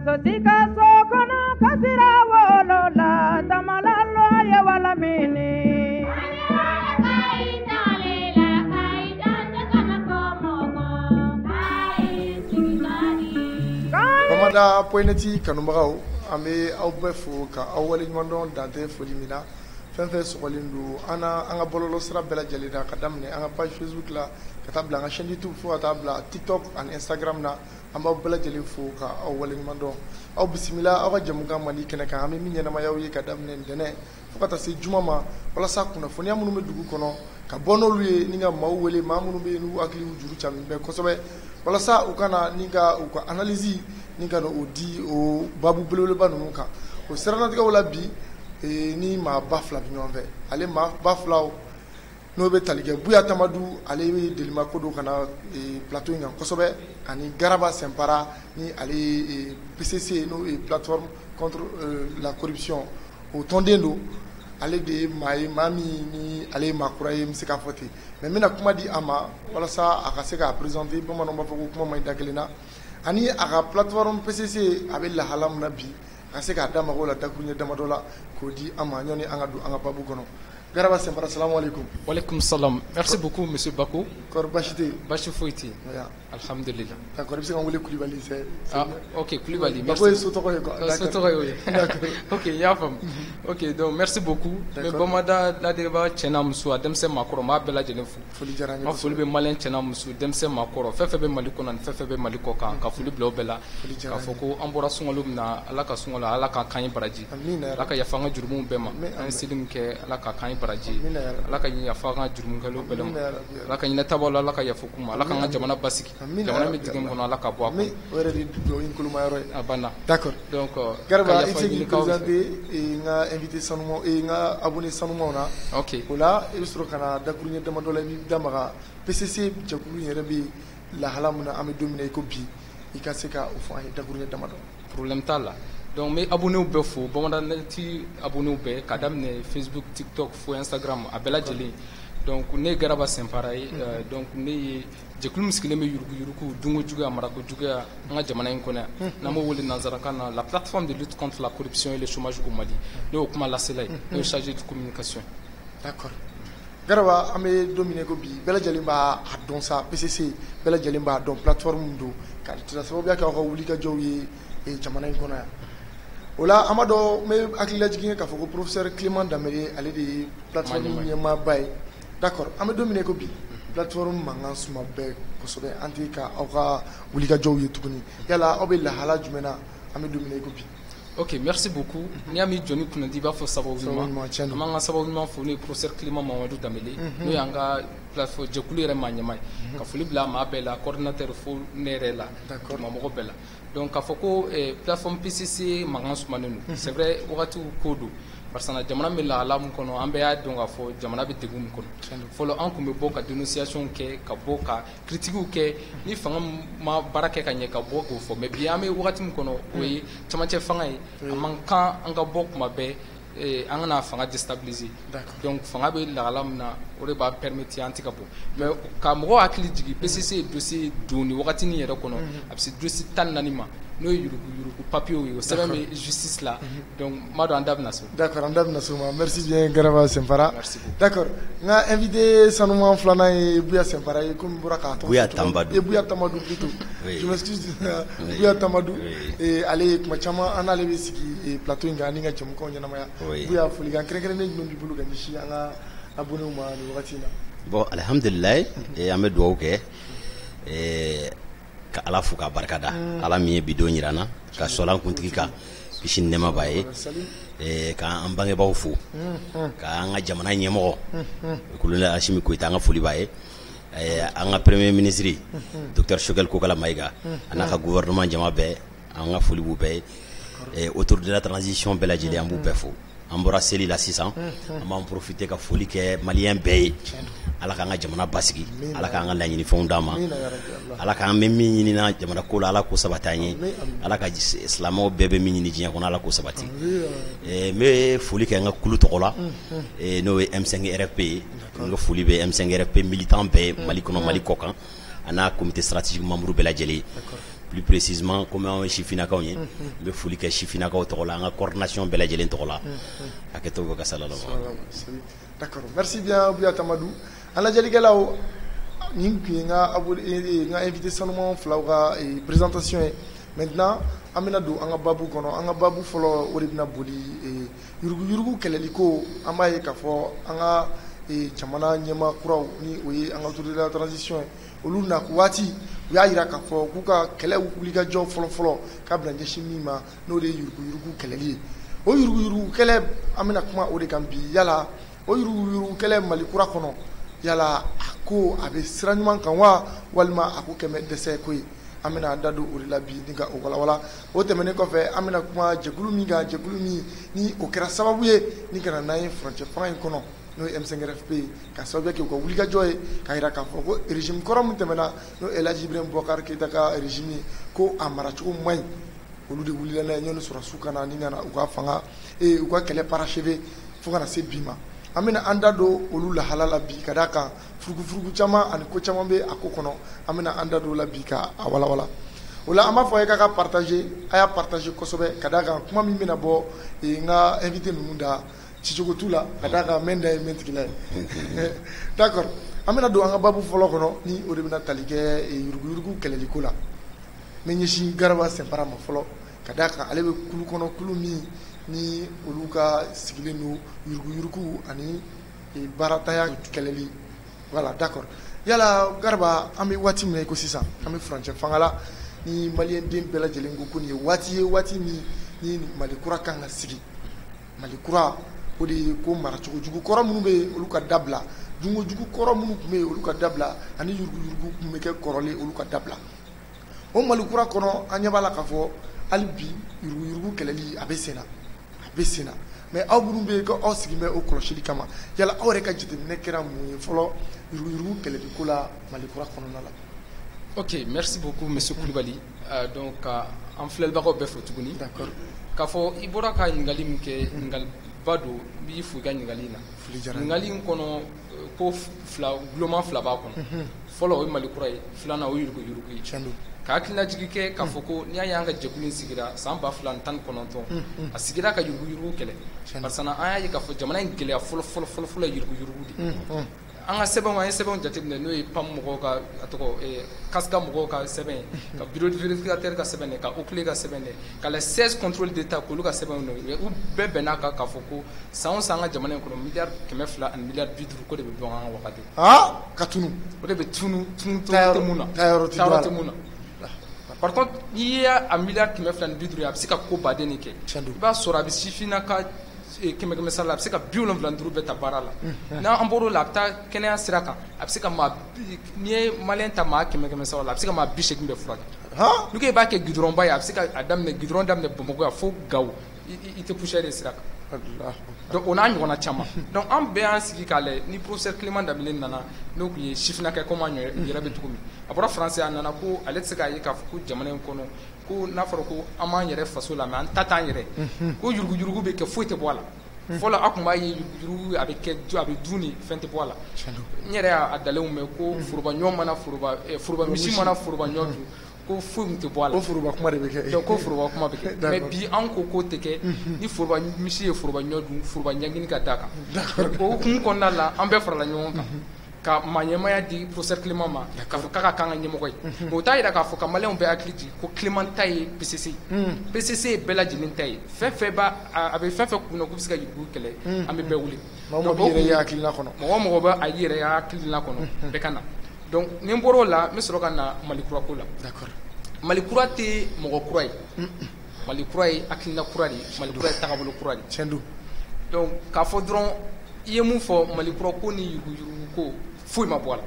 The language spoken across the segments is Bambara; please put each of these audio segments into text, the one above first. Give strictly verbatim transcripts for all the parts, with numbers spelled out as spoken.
sosika sokono kasira wolola tamalalo ye wala mini Bamada poineti kanumagaw ambe aw bɛɛ fo ka aw wale ɲuman dɔn dante foli min na fɛn fɛn sɔgɔlen don an an ka bɔlɔlɔ sira bɛɛ lajɛlen na ka daminɛ an ka page Facebook la ka taa bila an ka chaîne YouTube fo ka taa bila TikTok ani Instagram na an b'aw bɛɛ lajɛlen fo ka aw wale ɲuman dɔn aw bisimila aw ka jamukan Mali kɛnɛ kan an bɛ min ɲɛnamayaw ye ka daminɛ ntɛnɛn fo ka taa se juma ma walasa kunnafoniya minnu bɛ dugu kɔnɔ ka bɔ n'olu ye ni ka maaw wele maa minnu bɛ yen n'u hakiliw juru camin bɛ kosɛbɛ walasa u kana ni ka u ka analyse ni ka o di o babu belebeleba ninnu kan o siranatigɛw la bi ni maa ba fila bɛ ɲɔgɔn fɛ ale maa ba filaw n'o bɛ tali kɛ Buya Tamadu ale bɛ delima ko do kana plateau in kan kosɛbɛ ani Garaba Sɛnpara ni ale P C C n'o ye plateforme contre la corruption o tɔnden do ale de ye maa ye maa min ni ale ye maa kura ye n bɛ se k'a fɔ ten mais n bɛna kuma di a ma walasa a ka se k'a présenter bamananw b'a fɔ ko kuma man ɲi da kelen na ani a ka plateforme P C C a bɛ lahala min na bi a ka se k'a da mago la dakuruɲɛ damadɔ la k'o di an ma ɲɔni an ka don an ka babu kɔnɔ Garaba Sɛnpara salamu alaikum. Wa alaikum salam. Merci beaucoup monsieur Bako. Kɔri baasi tɛ yen. Baasi foyi tɛ yen. Alhamdulillah. D'accord i bɛ se ka n wele Kulibali c'est. Ah ok Kulibali. Bako ye so tɔgɔ ye quoi. So tɔgɔ ye o ye. D'accord. Ok n y'a faamu. Ok donc merci beaucoup. Mais Bamada ladiriba cɛ n'a muso a denmisɛn maakɔrɔ n b'a bɛɛ lajɛlen fo. Foli diyara n ye. N ka foli bɛ maliyɛn cɛ n'a muso denmisɛn maakɔrɔ fɛn fɛn bɛ Mali kɔnɔ ani fɛn fɛn bɛ Mali kɔ kan ka foli bila o bɛɛ la. K'a fɔ ko an bɔra sunkalo min na Ala ka sunkalo Ala ka kan ye baraji. Ala ka yafa an ka jurumunw bɛɛ ma. An ye seli min kɛ Ala ka kan ye baraji. Ala ka yafa an ka jurumukɛlaw bɛɛ ma. Ala ka ɲinɛ taabolo la Ala ka yafa k'u ma. Ala k'an ka jamana basigi. Jamana min digɛn kɔnɔ Ala ka bɔ a kɔnɔ. O yɛrɛ de dugawu in kolomayɔrɔ ye. A banna. D'accord. Donc Garaba i bɛ se k'i présenter n ka invité sanumaw n ka abonné sanumaw na. Ok. O la i bɛ sɔrɔ ka na dakuruɲɛ damadɔ la i b'i da maga P C C jɛkulu in yɛrɛ bɛ lahala min na an bɛ don min na i ko bi i ka se ka o fɔ an ye dakuruɲɛ damadɔ. Problème t'a la. Donc n bɛ abonnéw bɛɛ fo Bamadan Net abonnéw bɛɛ ka daminɛ Facebook TikTok fo Instagram a bɛɛ lajɛlen donc ne ye Garaba Sɛnpara ye donc ne ye jɛkulu min sigilen bɛ yurugu yurugu dunko juguya marako juguya an ka jamana in kɔnɔ yan n'an b'o wele nanzarakan na la plateforme de lutte contre la corruption et le chômage au Mali ne y'o kuma lasela ye ne ye chargé de communication. D'accord. Garaba an bɛ don min na i ko bi bɛɛ lajɛlen b'a dɔn sa P C C bɛɛ lajɛlen b'a dɔn plateforme min don ka sababuya kɛ aw ka wulikajɔw ye jamana in kɔnɔ yan. O la an b'a dɔn n bɛ hakili lajigin k'a fɔ ko professeur Clément Danbele ale de ye plateforme ɲɛmaaba ye d'accord an bɛ don min na i ko bi plateforme mankan suma bɛɛ kosɛbɛ an tɛ ka aw ka wulikajɔw ye tuguni yala aw bɛ lahala jumɛn na an bɛ don min na i ko bi. Ok merci beaucoup n'i y'a min jɔni kunnadi i b'a fɔ sababu ɲuman an b'an ka sababu ɲuman fo n'o ye professeur Clément Mamadou Danbele n'o y'an ka plateforme jɛkulu yɛrɛ maa ɲɛmaa ye ka foli bila maa bɛɛ la coordinateur fo ne yɛrɛ la ɲɛmɔgɔ bɛɛ la donc k'a fɔ ko plateforme P C C mankan sumanen don c'est vrai wagatiw ko don parce que jamana bɛ lahala min kɔnɔ an bɛɛ y'a dɔn k'a fɔ jamana bɛ degun min kɔnɔ fɔlɔ an tun bɛ bɔ ka dénonciation kɛ ka bɔ ka critiquew kɛ ni fanga ma baara kɛ ka ɲɛ ka bɔ k'o fɔ mais bi an bɛ wagati min kɔnɔ o ye camancɛ fanga ye a man kan an ka bɔ kuma bɛɛ an kana fanga déstabiliser donc fanga bɛ lahala min na o de b'a permettre an tɛ ka bɔ mais ka mɔgɔw hakili jigin P C C ye dossier don nin wagati nin yɛrɛ kɔnɔ a bɛ se dossier tan ni naani ma n'o ye yurugu yurugu papiers ye o sɛbɛn bɛ justice la donc n b'a dɔn an da bɛna so. D'accord an da bɛna so ma merci bien Garaba Sɛnpara. D'accord n ka invité sanuman filanan ye Buya Sɛnpara ye komi n bɔra k'a tɔgɔ fɔ. Buya Tamadu. et Buya Tamadu plutôt. je m'excuse Buya Tamadu ale ye kuma caman an n'ale bɛ sigi plateau in kan ani ka jamukanw ɲɛnamaya. Buya folikan kɛrɛnkɛrɛnnen jumɛn b'i bolo ka ɲɛsin an ka abonnés ma nin wagati in na. Bon alhamdulilayi an bɛ dugawu kɛ ka Ala fo k'a barikada Ala min ye bi don jira an na ka sɔli an kuntigi kan kisi ni nɛɛma b'a ye k'an bangebaaw fo k'an ka jamana ɲɛmɔgɔ kolonɛli Asimi Goyita an ka foli b'a ye an ka premier ministre docteur Choguel Kokala Mayiga a n'a ka gouvernement jama bɛɛ an ka foli b'u bɛɛ ye autour de la transition bɛɛ lajɛlen an b'u bɛɛ fo an bɔra seli la sisan an b'an profiter ka foli kɛ maliyɛn bɛɛ ye Ala k'an ka jamana basigi Ala k'an ka laɲinifɛnw d'an ma Ala k'an bɛ min ɲinina jamana ko la Ala k'o sabati an ye Ala ka silamɛw bɛɛ bɛ min ɲini diɲɛ kɔnɔ Ala k'o sabati n bɛ foli kɛ n ka kulu tɔgɔ la n'o ye M cinq R F P ye n ka foli bɛ M cinq R F P militant bɛɛ Mali kɔnɔ Mali kɔ kan a n'a comité stratégique membre bɛɛ lajɛlen plus précisément comme on est chifinakaw ye be foli kɛ chifinakaw tɔgɔ la an ka coordination bɛɛ lajɛlen tɔgɔ la hakɛto bɛ ka sala la d'accord merci bien Buya Tamadou an lajɛlikɛlaw nin kun ye n ka n ka invité sanuman filaw ka présentation ye maintenant an bɛna don an ka babu kɔnɔ an ka babu fɔlɔ o de bɛna boli yuruguyurugu kɛlɛli ko an b'a ye k'a fɔ an ka jamana ɲɛmaa kuraw ni o ye an ka autorité de la transition ye olu na waati u y'a jira k'a fɔ k'u ka kɛlɛ wulikajɔ fɔlɔfɔlɔ k'a bɛna ɲɛsin min ma n'o de ye yuruguyurugu kɛlɛli ye o yuruguyurugu kɛlɛ an bɛna kuma o de kan bi yala o yuruguyurugu kɛlɛ Mali kura kɔnɔ yala a ko a bɛ sira ɲuman kan wa walima a ko kɛmɛ dɛsɛ ko ye an bɛna an da don o de la bi ni ka o walawala o tɛmɛnen kɔfɛ an bɛna kuma jɛkulu min kan jɛkulu min ni o kɛra sababu ye ni kana n'an ye furancɛ fanga in kɔnɔ n'o ye M cinq R F P ye ka sababu kɛ u ka wulikajɔ ye k'a jira k'a fɔ ko régime kɔrɔ min tɛmɛna n'o El Hadji Ibrahim Boubacar Keïta ka régime ye ko a maracogo man ɲi olu de wulila n'a ye ɲɔni sɔrɔsiw ka na ni ka na u ka fanga u ka kɛlɛ parachever fo kana se bi ma an bɛna an da don olu lahala la bi ka d'a kan furugufurugu caman ani ko caman bɛ a ko kɔnɔ an bɛna an da don o la bi ka a walawala o la an b'a fɔ a ye k'a ka partager a y'a partager kosɛbɛ ka d'a kan kuma min bɛna bɔ n ka invité ninnu da cicogo t'u la ka d'a kan mɛn da ye mɛn tigila ye d'accord an bɛna don an ka babu fɔlɔ kɔnɔ ni o de bɛna tali kɛ yuruguyurugu kɛlɛliko la n bɛ ɲɛsin Garaba Sɛnpara ma fɔlɔ ka d'a kan ale bɛ kulu kɔnɔ kulu min ni olu ka sigilen don yuruguyurugu ani baaratanya kɛlɛli voilà d'accord yala Garaba an bɛ waati min na i ko sisan an bɛ furancɛ fanga la ni maliyɛn den bɛɛ lajɛlen ko ko nin ye waati ye waati min ni Mali kura kan ka sigi Mali kura o de ye ko maracogo jugu kɔrɔ minnu bɛ yen olu ka dabila jungo jugu kɔrɔ minnu tun bɛ yen olu ka dabila ani yuruguyurugu tun bɛ kɛ kɔrɔlen olu ka dabila o Mali kura kɔnɔ an ɲɛ b'a la k'a fɔ hali bi yuruguyurugu kɛlɛli a bɛ sen na a bɛ sen na mais aw minnu bɛ yen ko aw sigi bɛ o kɔlɔsili kama yala aw yɛrɛ ka jateminɛ kɛra mun ye fɔlɔ yuruguyurugu kɛlɛliko la Mali kura kɔnɔna la. Ok, merci beaucoup monsieur Koulibaly. Euh, donc an filɛlibagaw bɛɛ fo tuguni. D'accord. K'a fɔ i bɔra ka ɲininkali min kɛ ɲininkaliba don n b'i fo i ka ɲininkali in na. Ɲininkali in kɔnɔ ko fila guloma fila b'a kɔnɔ. Fɔlɔ o ye Mali kura ye filanan o ye yuruguyurugu ye. Tiɲɛ don. Ka hakililajigi kɛ k'a fɔ ko n'i y'a ye an ka jɛkulu in sigira san ba fila ni tan ni kɔnɔntɔn a sigira ka yuruguyurugu kɛlɛ parce que an y'a ye k'a fɔ jamana in gɛlɛya fɔlɔ fɔlɔ fɔlɔ fɔlɔ ye yuruguyurugu de an ka sɛbɛnw an ye sɛbɛnw jateminɛ n'o ye P A M mɔgɔw ka a tɔgɔ kasika mɔgɔw ka sɛbɛn ye ka bureau de vérificateur ka sɛbɛn ye ka O C L E ka sɛbɛn ye ka les seize contrôle d'état k'olu ka sɛbɛnw ye u bɛɛ bɛnn'a kan k'a fɔ ko san o san an ka jamana in kɔnɔ miliyari kɛmɛ fila ani miliyari bi duuru ko de bɛ bɔ an ka wagati ah ka tunu o de bɛ tunu tunu tɛ mun na taayɔrɔ tɛ mun na par contre n'i y'a miliyari kɛmɛ fila ni bi duuru ye a bɛ se ka ko baden de kɛ i b'a sɔrɔ a bɛ sifinnaka kɛmɛ kɛmɛ sara la a bɛ se ka bi wolonwula ni duuru bɛɛ ta baara la n'an bɔr'o la a bɛ taa kɛnɛya sira kan a bɛ se ka maa n'i ye maliyɛn ta maa kɛmɛ kɛmɛ sara la a bɛ se ka maa bi seegin bɛɛ furakɛ n'u ko i b'a kɛ gudɔrɔnba ye a bɛ se ka a daminɛ gudɔrɔn daminɛ Bamakɔ yan fo Gawo i tɛ poussière ye sira kan donc o n'a ɲɔgɔnna caman donc an bɛɛ y'an sigi k'a lajɛ ni professeur Clément Danbele nana n'o tun ye sifinnakɛ komi an yɛrɛ bɛ cogo min a bɔra français a nana ko ale tɛ se k'a ye k'a fɔ ko jamana in kɔnɔ ko n'a fɔra ko an b'an yɛrɛ faso la mais an ta t'an yɛrɛ ko yuruguyurugu bɛ kɛ foyi tɛ bɔ a la fɔlɔ a tun b'a ye yuruguyurugu a bɛ kɛ a bɛ dun ni fɛn tɛ bɔ a la n yɛrɛ y'a dalenw mɛn ko foroba ɲɔ mana foroba foroba misi mana foroba ɲɔ dun ko foyi tun tɛ bɔ a la ko foroba kuma de bɛ kɛ donc ko foroba kuma bɛ kɛ mais bi an ko k'o tɛ kɛ ni foroba misi ye foroba ɲɔ dun foroba ɲɛɲini ka d'a kan o hukumu kɔnɔna la an bɛɛ farala ɲɔgɔn kan ka maaɲɛmaya di professeur Clément ma k'a fɔ k'a ka kan ka ɲɛmɔgɔ ye mais o t'a jira k'a fɔ ka maliyɛnw bɛɛ hakili jigin ko Clément ta ye P C C P C C ye bɛɛ lajɛlen ta ye fɛn fɛn b'a a bɛ fɛn fɛn kunna k'u bɛ se ka yurugu kɛlɛ an bɛ bɛɛ wuli mɔgɔ mɔgɔ yɛrɛ y'a hakilina kɔnɔ mɔgɔ mɔgɔ bɛ a yɛrɛ y'a hakilina kɔnɔ bɛɛ ka na donc ni n bɔr'o la n bɛ sɔrɔ ka na Mali kura ko la d'accord Mali kura tɛ mɔgɔ kura ye Mali kura ye hakilina kura de ye Mali kura ye tagabolo kura de ye tiɲɛ don donc k'a fɔ dɔrɔn i ye mun fɔ Mali kura ko ni yuruguyurugu ko foyi ma bɔ a la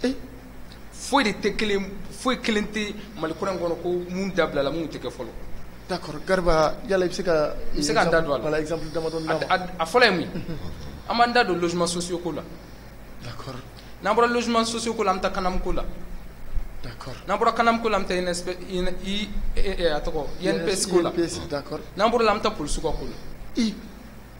foyi de tɛ kelen foyi kelen tɛ Mali kura in kɔnɔ ko mun dabila la mun tɛ kɛ fɔlɔ d'accord Garba yala i bɛ se ka i bɛ se ka n da don a la voilà exemple damadɔni d'a ma a fɔlɔ ye mun ye an b'an da don logement sociaux ko la d'accord n'an bɔra logement sociaux ko la an bɛ taa Kanamu ko la d'accord n'an bɔra Kanamu ko la an bɛ taa I N S P I a tɔgɔ I N P S ko la d'accord n'an bɔra la an bɛ taa polisiw ka ko la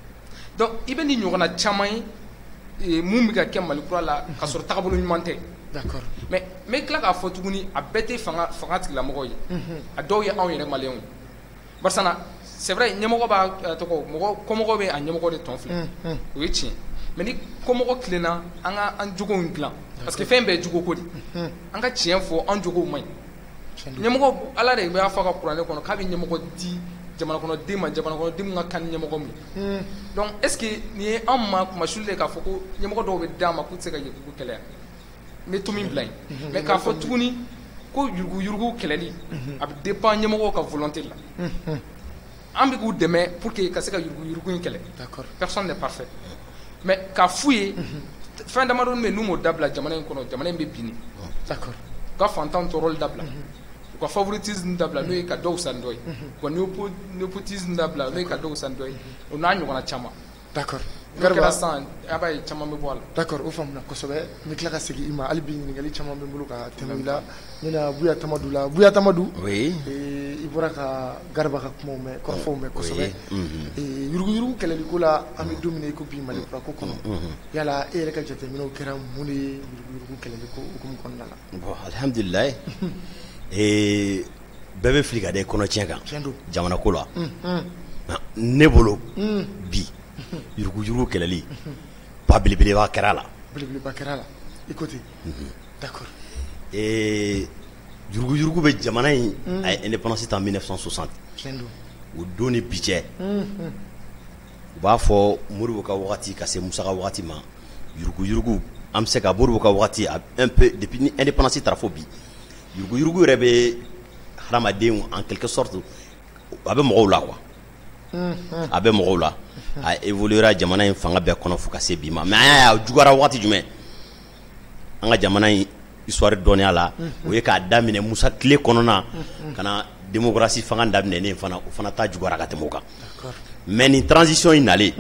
donc i bɛ nin ɲɔgɔnna caman ye mun bɛ ka kɛ Mali kura la ka sɔrɔ tagabolo ɲuman tɛ d'accord mais mais tila k'a fɔ tuguni a bɛɛ tɛ fanga fanga tigilamɔgɔw ye a dɔw ye anw yɛrɛ maliyɛnw ye barisa na c'est vrai ɲɛmɔgɔ b'a tɔgɔ mɔgɔ kɔmɔgɔ bɛ a ɲɛmɔgɔ de tɔn filɛ o ye tiɲɛ mais ni kɔmɔgɔ tilenna an ka an jogow dilan parce que fɛn bɛɛ ye jogo ko de an ka tiɲɛ fɔ an jogow man ɲi ɲɛmɔgɔ ala de b'a fɔ ka kuranɛ kɔnɔ k'a bɛ ɲɛmɔgɔ di jamana kɔnɔden ma jamana kɔnɔden ka kan ni ɲɛmɔgɔ min donc est ce que nin ye anw ma kumasuli de k'a fɔ ko ɲɛmɔgɔ dɔw bɛ d'an ma k'u tɛ se ka yurugu kɛlɛ n bɛ to min bila yen mais k'a fɔ tuguni ko yurugu yurugu kɛlɛli a bɛ dépend ɲɛmɔgɔw ka volonté la an bɛ k'u dɛmɛ pour que ka se ka yurugu yurugu in kɛlɛ personne n'est parfait mais k'a f'u ye fɛn damadɔni bɛ yen n'u m'o dabila jamana in kɔnɔ jamana in bɛ binni u ka fantanw tɔɔrɔli dabila u ka favoritisme dabila n'o ye ka dɔw san dɔ ye u ka népotisme dabila n'o ye ka dɔw san dɔ ye o n'a ɲɔgɔnna caman d'accord n'o kɛra sisan a b'a ye caman bɛ bɔ a la d'accord o faamuna kosɛbɛ n bɛ tila ka segin i ma hali bi ɲininkali caman bɛ n bolo ka tɛmɛ i la n bɛna Buya Tamadu la Buya Tamadu oui i bɔra ka Garba ka kumaw mɛn kɔrɔfɔw mɛn kosɛbɛ yuruguyurugu kɛlɛli ko la an bɛ don min na i ko bi Mali kura ko kɔnɔ yala e yɛrɛ ka jateminɛw kɛra mun de ye yuruguyurugu kɛlɛli ko hukumu kɔnɔna la bon alhamdulilayi ee bɛɛ bɛ fili ka da i kɔnɔ tiɲɛ kan jamana ko la ne bolo bi yuruguyurugu kɛlɛli ba belebeleba kɛra la belebeleba kɛra la i ko ten d'accord ee yuruguyurugu bɛ jamana in a ye indépendance ta en mille neuf cent soixante o don ni bi cɛ u b'a fɔ Modibo ka wagati ka se Musa ka wagati ma yuruguyurugu an bɛ se ka Modibo ka wagati un peu depuis ni indépendance taara fo bi yuruguyurugu yɛrɛ bɛ hadamadenw en quelque sorte a bɛ mɔgɔw la quoi a bɛ mɔgɔw la a évoluera jamana in fanga bɛɛ kɔnɔ fo ka se bi ma mais an y'a ye a juguyara wagati jumɛn an ka jamana in histoire dɔnniya la o ye k'a daminɛ Musa tile kɔnɔna ka na démocratie fanga daminɛnen fana o fana ta juguyara ka tɛmɛ o kan mais nin transition in nalen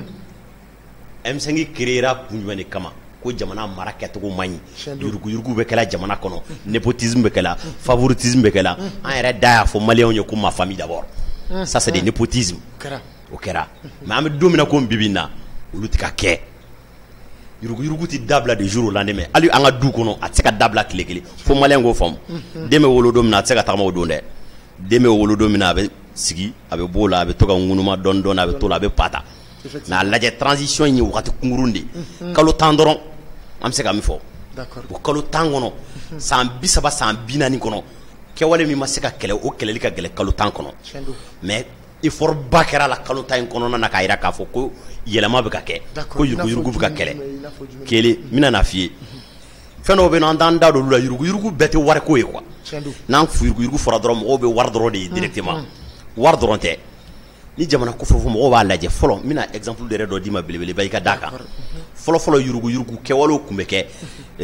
M cinq créera kun jumɛn de kama ko jamana mara kɛcogo man ɲi yuruguyurugu bɛ kɛla jamana kɔnɔ népotisme bɛ kɛla favoritisme bɛ kɛla an yɛrɛ da y'a fɔ maliyɛnw ye ko ma famille d'abord ça c'est des népotisme o kɛra mais an bɛ don min na ko bi bi in na olu tɛ ka kɛ yuruguyurugu tɛ dabila de jour au lendemain hali an ka du kɔnɔ a tɛ se ka dabila tile kelen fo maliyɛn k'o faamu den bɛ wolo don min na a tɛ se ka tagama o don dɛ den bɛ wolo don min na a bɛ sigi a bɛ b'o la a bɛ to ka ŋunuma dɔɔni dɔɔni a bɛ to la a bɛ pata mais a lajɛ transition in ye wagati kunkurun de kalo tan dɔrɔn an bɛ se ka min fɔ o kalo tan kɔnɔ san bi saba san bi naani kɔnɔ kɛwale min ma se ka kɛlɛ o kɛlɛli ka gɛlɛ kalo tan kɔnɔ mais effort ba kɛra la kalo tan in kɔnɔna na k'a jira k'a fɔ ko yɛlɛma bɛ ka kɛ ko yuruguyurugu bɛ ka kɛlɛ kelen n bɛna n'a f'i ye fɛn dɔw bɛ yen nɔ an t'an da don olu la yuruguyurugu bɛɛ tɛ wariko ye quoi n'an yuruguyurugu fɔra dɔrɔn mɔgɔw bɛ wari dɔrɔn de ye directement wari dɔrɔn tɛ ni jamana kofɔ fɔ mɔgɔw b'a lajɛ fɔlɔ n bɛna exemple yɛrɛ dɔ d'i ma belebeleba i ka d'a kan fɔlɔ fɔlɔ yuruguyurugu kɛwalew tun bɛ kɛ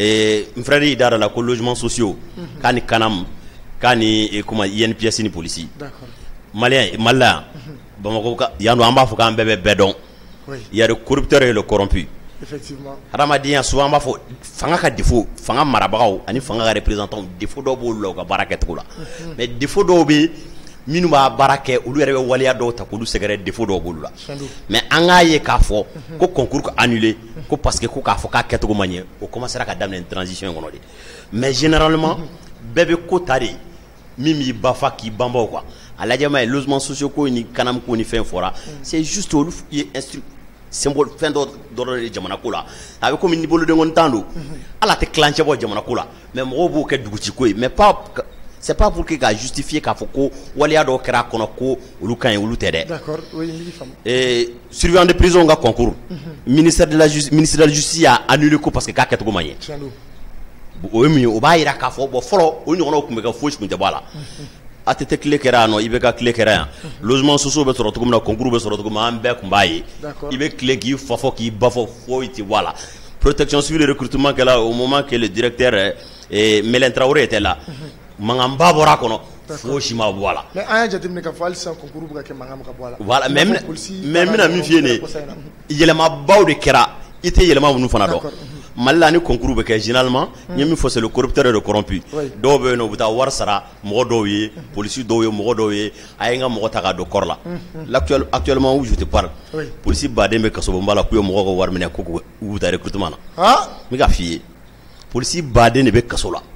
n frère y'i da la ko logements sociaux k'a ni kanam k'a ni comment I N P S ni polisi malien Mali la yan Bamakɔ ka yan nɔ an b'a fɔ k'an bɛɛ bɛ bɛɛ dɔn il y a le corrupteur et le corrompu effectivement hadamadenya souvent an b'a fɔ fanga ka défaut fanga marabagaw ani fanga ka représentants défaut dɔw b'olu la u ka baara kɛcogo la mais défaut dɔw bɛ minnu b'a baara kɛ olu yɛrɛ bɛ waleya dɔw ta k'olu sɛgɛrɛ défaut dɔw b'olu la mais an k'a ye k'a fɔ ko concours ka annulé ko parce que ko k'a fɔ k'a kɛcogo ma ɲɛ o commencera ka daminɛ transition in kɔnɔ de mais généralement bɛɛ bɛ ko ta de min b'i ba fa k'i banbaw quoi a lajɛ ma ye logements sociaux ko ni kanam ko ni fɛn fɔra c'est juste olu ye instru symbole fɛn dɔ dɔrɔn de jamana ko la a bɛ komi ni boloden kɔni tan don ala tɛ kilancɛ bɔ jamana ko la mais mɔgɔw b'o kɛ dugutigi ko ye mais pas c'est pas pour que k'a justifier k'a fɔ ko waleya dɔw kɛra a kɔnɔ ko olu ka ɲi olu tɛ dɛ d'accord oui n faamu ee surveillant de prison ka concours ministère de la justice ministère de la justice y'a annulé ko parce que k'a kɛcogo ma ɲɛ o ye mun ye o b'a jira k'a fɔ bon fɔlɔ o ɲɔgɔnnaw tun bɛ kɛ fosi tun tɛ bɔ a la A T T tile kɛra yan nɔ I B K tile kɛra yan logement sociaux bɛ sɔrɔ cogo min na concours bɛ sɔrɔ cogo min na an bɛɛ tun b'a ye I bɛ tile k'i fa fɔ k'i ba fɔ foyi tɛ bɔ a la protection civile recrutement kɛla au moment que le directeur Mɛlɛn Traoré était là mankanba bɔra a kɔnɔ fosi ma bɔ a la mais an y'a jateminɛ k'a fɔ hali sisan concours bɛ ka kɛ mankan bɛ ka bɔ a la voilà mais mais n bɛna min f'i ye nin ye yɛlɛmabaw de kɛra I tɛ yɛlɛma minnu fana dɔn Mali la ni concours bɛ kɛ généralement n ye min fɔ c'est le corrupteur et le corrompu dɔw bɛ yen nɔ u bɛ taa wari sara mɔgɔ dɔw ye polisi dɔw ye mɔgɔ dɔw ye a ye n ka mɔgɔ ta ka don kɔrɔ la actuellement où je te parle polisi baden bɛ kasobonba la k'u ye mɔgɔw ka wari minɛ ko k'u ta recrutement na n bɛ ka f'i ye policier baden ne be kaso la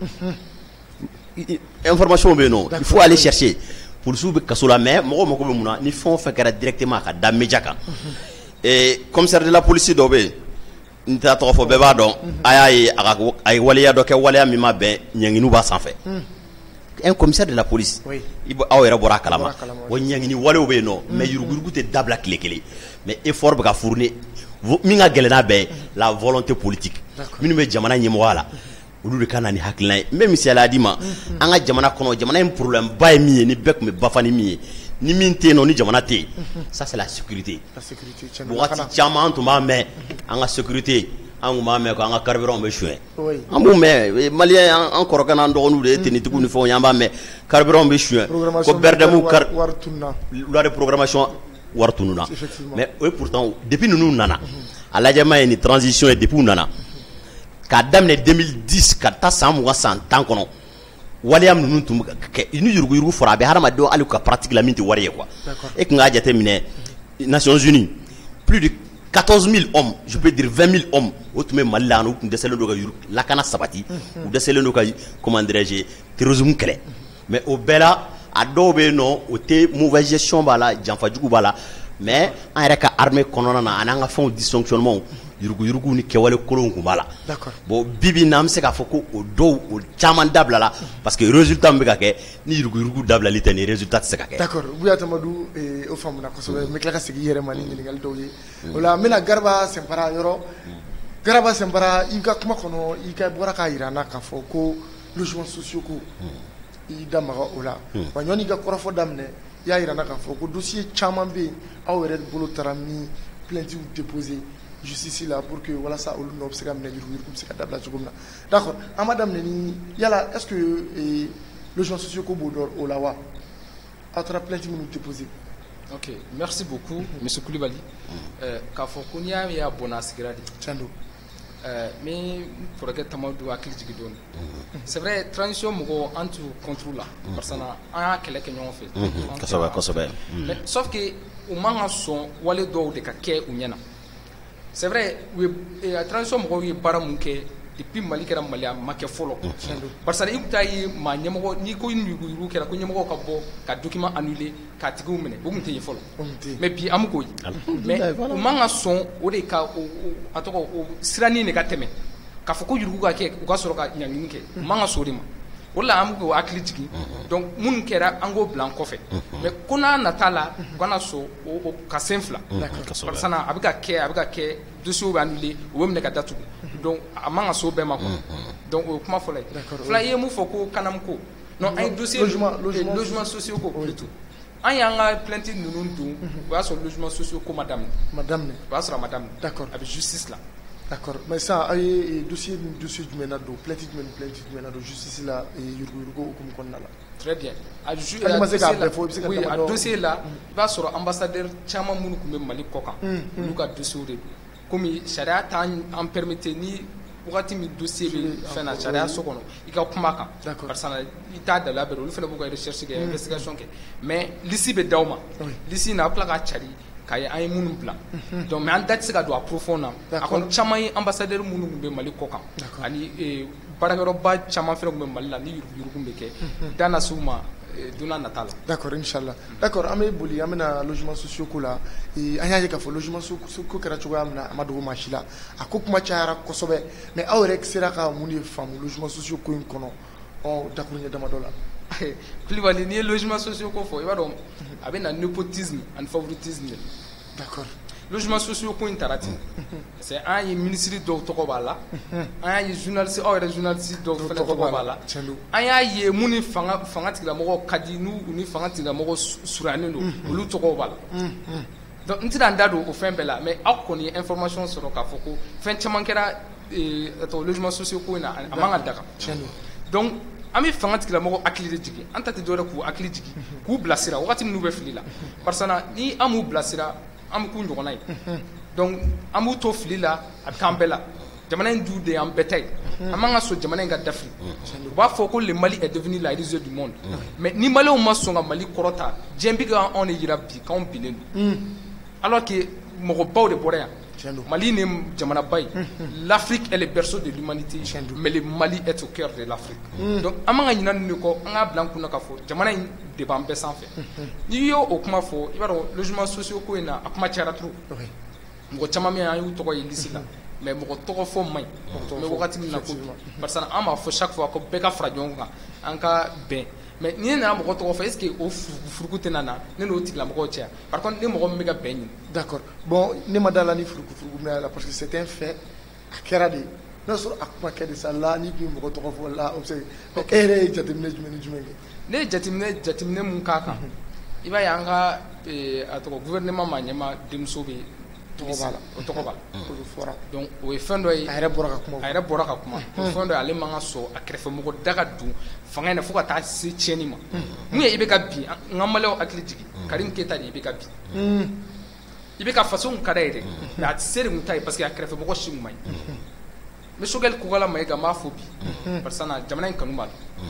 information be non il faut aller chercher policier be kaso la mais moko moko be muna ni fon fa kara directement ka da media kan et commissaire de la police do be nta to fo be ba don ayayi ay waliya do ke waliya mi ma be nyanginu ba sanfɛ un commissaire de la police oui aw yɛrɛ bɔra kalama o ɲangini walew bɛ yen nɔ mais yurugurugu tɛ dabila tile kelen mais effort bɛ ka fourni min ka gɛlɛn n'a bɛɛ la volonté politique minnu bɛ jamana ɲɛmɔgɔya la olu de ka na ni hakilina ye n bɛ misaliya di ma an ka jamana kɔnɔ jamana in problème ba ye min ye ni bɛɛ tun bɛ bafa ni min ye ni min tɛ yen nɔ ni jamana tɛ yen ça c'est la sécurité wagati caman an tun b'a mɛn an ka sécurité an tun b'a mɛn ko an ka carburant bɛ suɲɛ an b'u mɛn maliyɛn an kɔrɔkɛ n'an dɔgɔninw de ye tenitigiw ni fɛnw ye an b'a mɛn carburant bɛ suɲɛ ko bɛrɛdɛmu loi de programmation wari tununa mais o ye pourtant depuis ninnu nana a lajɛ ma ye ni transition ye depuis u nana k'a daminɛ deux mille dix ka taa san mugan san tan kɔnɔ waleya ninnu tun bɛ kɛ ni yuruguyurugu fɔra a bɛ hadamadenw hali ka pratique la min tɛ wari ye quoi e kun k'a jateminɛ Nations Unies plus de quatorze mille hommes je peux dire vingt mille hommes o tun bɛ Mali la u tun dɛsɛlen don ka lakana sabati u dɛsɛlen don ka comment dirais-je terrorisme kɛlɛ mais o bɛɛ la a dɔw bɛ yen nɔ o tɛ mauvaise gestion b'a la janfajugu b'a la mais an yɛrɛ ka armée kɔnɔna na ani an ka fɛnw dysfonctionnement yuruguyurugu ni kɛwale kolonw kun b'a la bon bibi na an bɛ se k'a fɔ ko o dɔw o caman dabila la parce que résultat min bɛ ka kɛ ni yuruguyurugu dabilali tɛ ni résultat tɛ se ka kɛ. d'accord Buya Tamadu o faamuna kosɛbɛ n bɛ tila ka segin i yɛrɛ ma ni ɲininkali dɔw ye o la n bɛna Garba Sɛnpara yɔrɔ Garba Sɛnpara i ka kuma kɔnɔ i ka bɔra k'a jira an na k'a fɔ ko logements sociaux ko i da maga o la wa ɲɔni i ka kɔrɔfɔ daminɛ i y'a jira an na k'a fɔ ko dossier caman bɛ yen aw yɛrɛ bolo taara ni plaintes déposées justice la pour que walasa olu n'o bɛ se ka minɛ yuruguyurugu bɛ se ka dabila cogo min na d'accord an ma daminɛ ni yala est-ce que logements sociaux ko b'o dɔn o la wa aw taara plainte minnu déposées. ok merci beaucoup monsieur Koulibaly k'a fɔ ko n'i y'a ye a bɔnna a sigira de. tiɲɛ don. mais kɔrɔkɛ Tamadu hakili jigin dɔɔni c'est vrai transition mɔgɔ an t'u contre la parce que an y'a kɛlɛ kɛ ɲɔgɔn fɛ. kosɛbɛ kosɛbɛ. mais sauf que u man ka sɔn wale dɔw de ka kɛ u ɲɛna c'est vrai u ye transition mɔgɔw ye baara mun kɛ depuis Mali kɛra Mali a ma kɛ fɔlɔ parce que i kun t'a ye maa ɲɛmɔgɔ n'i ko yuruguyurugu kɛra ko ɲɛmɔgɔ ka bɔ ka document annuler k'a tigiw minɛ o kun tɛ ye fɔlɔ mais bi an bɛ k'o ye mais u man ka sɔn o de ka a tɔgɔ o siranin de ka tɛmɛ k'a fɔ ko yurugu ka kɛ u ka sɔrɔ ka ɲangini kɛ u man ka sɔn o de ma o la an bɛ k'o hakili jigin donc minnu kɛra an k'o bila an kɔfɛ mais ko n'a nata la u kana sɔn o ka sen fila parce que a bɛ ka kɛ a bɛ ka kɛ dossier bɛ annulé u bɛ minɛ ka datugu donc a man ka so bɛɛ ma quoi donc o ye kuma fɔlɔ ye fila i ye mun fɔ ko kanamu ko non an ye dossier logements sociaux ko plutôt an y'an ka plainte ninnu dun o y'a sɔrɔ logements sociaux ko ma daminɛ ma daminɛ o y'a sɔrɔ a ma daminɛ d'accord a bɛ justice la. d'accord mais ça a ye dossier ni dossier jumɛn na don plainte jumɛn ni plainte jumɛn na don justice la yuruguyurugu hukumu kɔnɔna la. très bien a ju a dossier la oui a dossier la i b'a sɔrɔ ambassadeur caman minnu tun bɛ Mali kɔ kan olu ka dossier de don komi sariya t'an an permettre ni wagati min dossier bɛ fɛn na sariya so kɔnɔ i ka kuma kan parce que i t'a dalila bɛrɛ olu fana b'u ka recherche kɛ investigation kɛ mais liste bɛ d'aw ma liste in na a bɛ tila ka cari k'a ye an ye minnu bila donc mais an da tɛ se ka don a profond na a kɔni caman ye ambassadeur minnu tun bɛ Mali kɔ kan ani baarakɛyɔrɔba caman fana tun bɛ Mali la ni yuruguyurugu bɛ kɛ da na s'u ma don n'a nata la. d'accord inchallah d'accord an bɛ boli an bɛna logements sociaux ko la an y'a ye k'a fɔ logements sociaux ko kɛra cogoya min na a ma dogo maa si la a ko kuma cayara kosɛbɛ mais aw yɛrɛ sera ka mun de faamu logements sociaux ko in kɔnɔ ɔ dakuruɲɛ damadɔ la. Koulibaly n'i ye logements sociaux ko fɔ i b'a dɔn a bɛ na népotisme ani favoritisme de. d'accord logements sociaux ko in taara ten parce que an ye ministre dɔw tɔgɔ b'a la an y'a ye journaliste aw yɛrɛ journaliste dɔw fana tɔgɔ b'a la an y'a ye mun ni fanga fanga tigilamɔgɔ ka di n'u ni fanga tigilamɔgɔ surunyalen don olu tɔgɔ b'a la donc n tɛna n da don o fɛn bɛɛ la mais aw kɔni ye information sɔrɔ k'a fɔ ko fɛn caman kɛra logements sociaux ko in na a man ka daga donc an bɛ fanga tigilamɔgɔ hakili de jigin an ta tɛ dɔwɛrɛ k'u hakili jigin k'u bilasira wagati minnu bɛ fili la parce que ni an m'u bilasira an bɛ k'u ɲɔgɔnna ye donc an b'u to fili la a bɛ k'an bɛɛ la jamana in du de y'an bɛɛ ta ye an man ka sɔn jamana in ka dafiri u b'a fɔ ko le Mali est devenu la risée du monde mais ni maliyɛnw ma sɔn ka Mali kɔrɔta diɲɛ bɛ ka anw de yira bi k'anw binnen don alors que mɔgɔ baw de bɔra yan Mali ni jamana ba ye l'Afrique est le berceau de l'humanité mais le Mali est au cœur de l'Afrique donc an man ka ɲinɛ nin de kɔ an k'a bila an kunna k'a fɔ jamana in de b'an bɛɛ sanfɛ n'i y'o o kuma fɔ i b'a dɔn logement sociaux ko in na a kuma cayara trop mɔgɔ caman min an y'u tɔgɔ ye liste la mais mɔgɔ tɔgɔ fɔ man ɲi mais wagati min na ko parce que an b'a fɔ chaque fois ko bɛɛ ka fara ɲɔgɔn kan an ka bɛn mais ni nana mɔgɔ tɔgɔ fɔ est-ce que o furuku tɛ na ne n'o tigilamɔgɔw cɛ par contre ni mɔgɔ min bɛ ka bɛn ɲini d'accord bon ne ma da la ni furuku furuku min la parce que c'est un fait a kɛra de n'a sɔrɔ a kuma kɛ de sa la ni tun mɔgɔ tɔgɔ fɔ la o bɛ se e yɛrɛ ye jateminɛ jumɛn ni jumɛn kɛ ne ye jateminɛ jateminɛ mun k'a kan i b'a ye an ka a tɔgɔ gouvernement ma ɲɛma denmuso bɛ tɔgɔ b'a la o tɔgɔ b'a la o fɔra donc o ye fɛn dɔ ye a yɛrɛ bɔra ka kuma a yɛrɛ bɔra ka kuma o fɛn dɔ ye ale man ka sɔn a kɛrɛfɛmɔgɔ da ka don fanga in na fo ka taa se tiɲɛni ma mun ye i bɛ ka bin n ka maliyɛnw hakili jigin Karim Keita de i bɛ ka bin i bɛ ka faso mun ka d'a ye dɛ mais a tɛ se de kun ta ye parce que a kɛrɛfɛmɔgɔ si kun man ɲi n bɛ Sogɛli Kokala Mayiga n b'a fɔ bi parce que jamana in kanu b'a la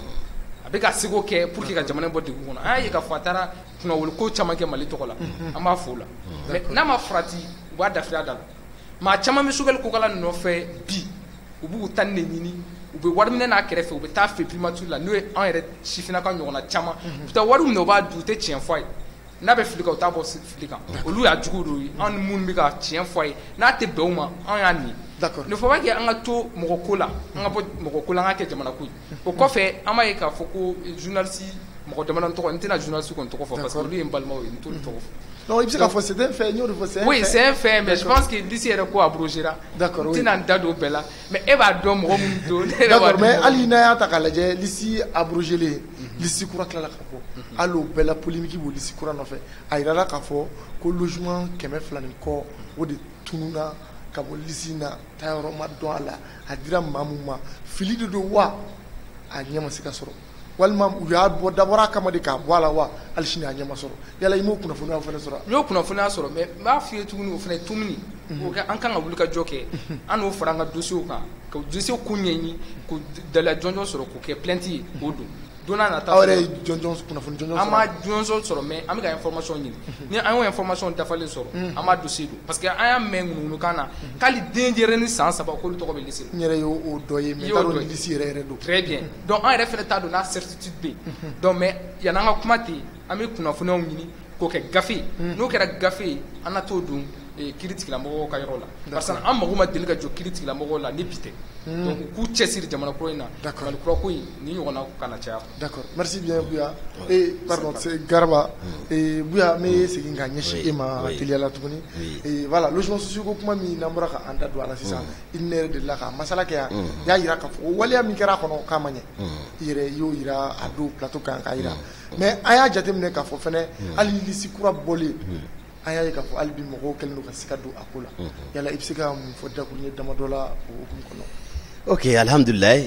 a bɛ ka seko kɛ pour que ka jamana in bɔ degun kɔnɔ an y'a ye k'a fɔ a taara kunnawolo ko caman kɛ Mali tɔgɔ la an b'a fɔ o la mais n'a ma farati u b'a dafiri a da la maa caman bɛ Sogɛli Kokala nɔfɛ bi u b'u ta ni de ɲini u bɛ wari minɛ n'a kɛrɛfɛ u bɛ taa fɛ primature la n'o ye an yɛrɛ sifinnaka ɲɔgɔnna caman u bɛ taa wari minɛ u b'a dun u tɛ tiɲɛ fɔ a ye n'a bɛ fili kan u t'a bɔ fili kan olu y'a jugu dɔw ye anw ni minnu bɛ ka tiɲɛ fɔ a ye n'a tɛ bɛn u ma anw y'a nin d'accord ne faut pas que an ka to mɔgɔ ko la an ka bɔ mɔgɔ ko la an ka kɛ jamana ko ye o kɔfɛ an b'a ye k'a fɔ ko journaliste mɔgɔ dama tɔgɔ n tɛna journaliste kɔni tɔgɔ fɔ parce que olu ye n balimaw ye n t'olu tɔgɔ fɔ non i bɛ se k'a fɔ c'est un fait n y'o de fɔ c'est un fait oui c'est un fait mais je pense que liste yɛrɛ ko abrogera d'accord n tɛna n da don o bɛɛ la mais e b'a dɔn mɔgɔ minnu don ne yɛrɛ b'a dɔn d'accord mais hali n'a y'a ta k'a lajɛ liste abrogelen liste kura tilala ka bɔ hali o bɛɛ la polémique b'o liste kura nɔfɛ a yirala k'a fɔ ko logement kɛmɛ fila ni kɔ o de tununa ka bɔ liste in na taayɔrɔ ma dɔn a la a dira maa min ma fili de don wa a ɲɛ ma se ka sɔrɔ walima u y'a bɔ dabɔra a kama de k'a bɔ a la wa hali sini a ɲɛ ma sɔrɔ yala i m'o kunnafoniya fana sɔrɔ n y'o kunnafoniya sɔrɔ mais n b'a f'i ye tuguni o fana ye tumuni o kɛ an kan ka wuli ka jɔ kɛ an n'o fara an ka dossier kan ka dossier ko ɲɛɲini ko dala jɔnjɔn sɔrɔ k'o kɛ plainte ye k'o don don n'a nata aw yɛrɛ ye jɔnjɔn kunnafoni jɔnjɔn sɔrɔ an ma jɔnjɔn sɔrɔ mais an bɛ ka information ɲini ni an y'o information dafalen sɔrɔ an b'a dossier don parce que an y'a mɛn ŋunuŋunukan na k'hali den jɛrɛni san saba k'olu tɔgɔ bɛ liste la n yɛrɛ y'o dɔ ye mais n t'a dɔn ni liste yɛrɛ yɛrɛ don très bien donc an yɛrɛ fana t'a dɔn n'a certitude bɛ yen donc mais yanni an ka kuma ten an bɛ kunnafoniyaw ɲini k'o kɛ gafe n'o kɛra gafe ye an na t'o don kiiri tigilamɔgɔw ka yɔrɔ la parce que an mago ma deli ka jɔ kiiri tigilamɔgɔw la ni bi tɛ donc u k'u cɛsiri jamana kura in na Mali kura ko in ni ɲɔgɔnna kana caya d'accord merci bien Buya et pardon c'est Garba et Buya n bɛ segin ka ɲɛsin e ma teliyala tuguni et voilà logement sociaux ko kuma min n'an bɔra k'an da don a la sisan i ni ne yɛrɛ delila ka masala kɛ yan n y'a yira k'a fɔ o waleya min kɛra a kɔnɔ k'a ma ɲɛ i yɛrɛ y'o yira a don plateau kan k'a yira mais an y'a jateminɛ k'a fɔ fɛnɛ hali liste kura bɔlen an y'a ye k'a fɔ hali bi mɔgɔw kɛlen don ka se ka don a ko la yala i bɛ se ka mun fɔ dakuruɲɛ damadɔ la o hukumu kɔnɔ. ok alhamdulillah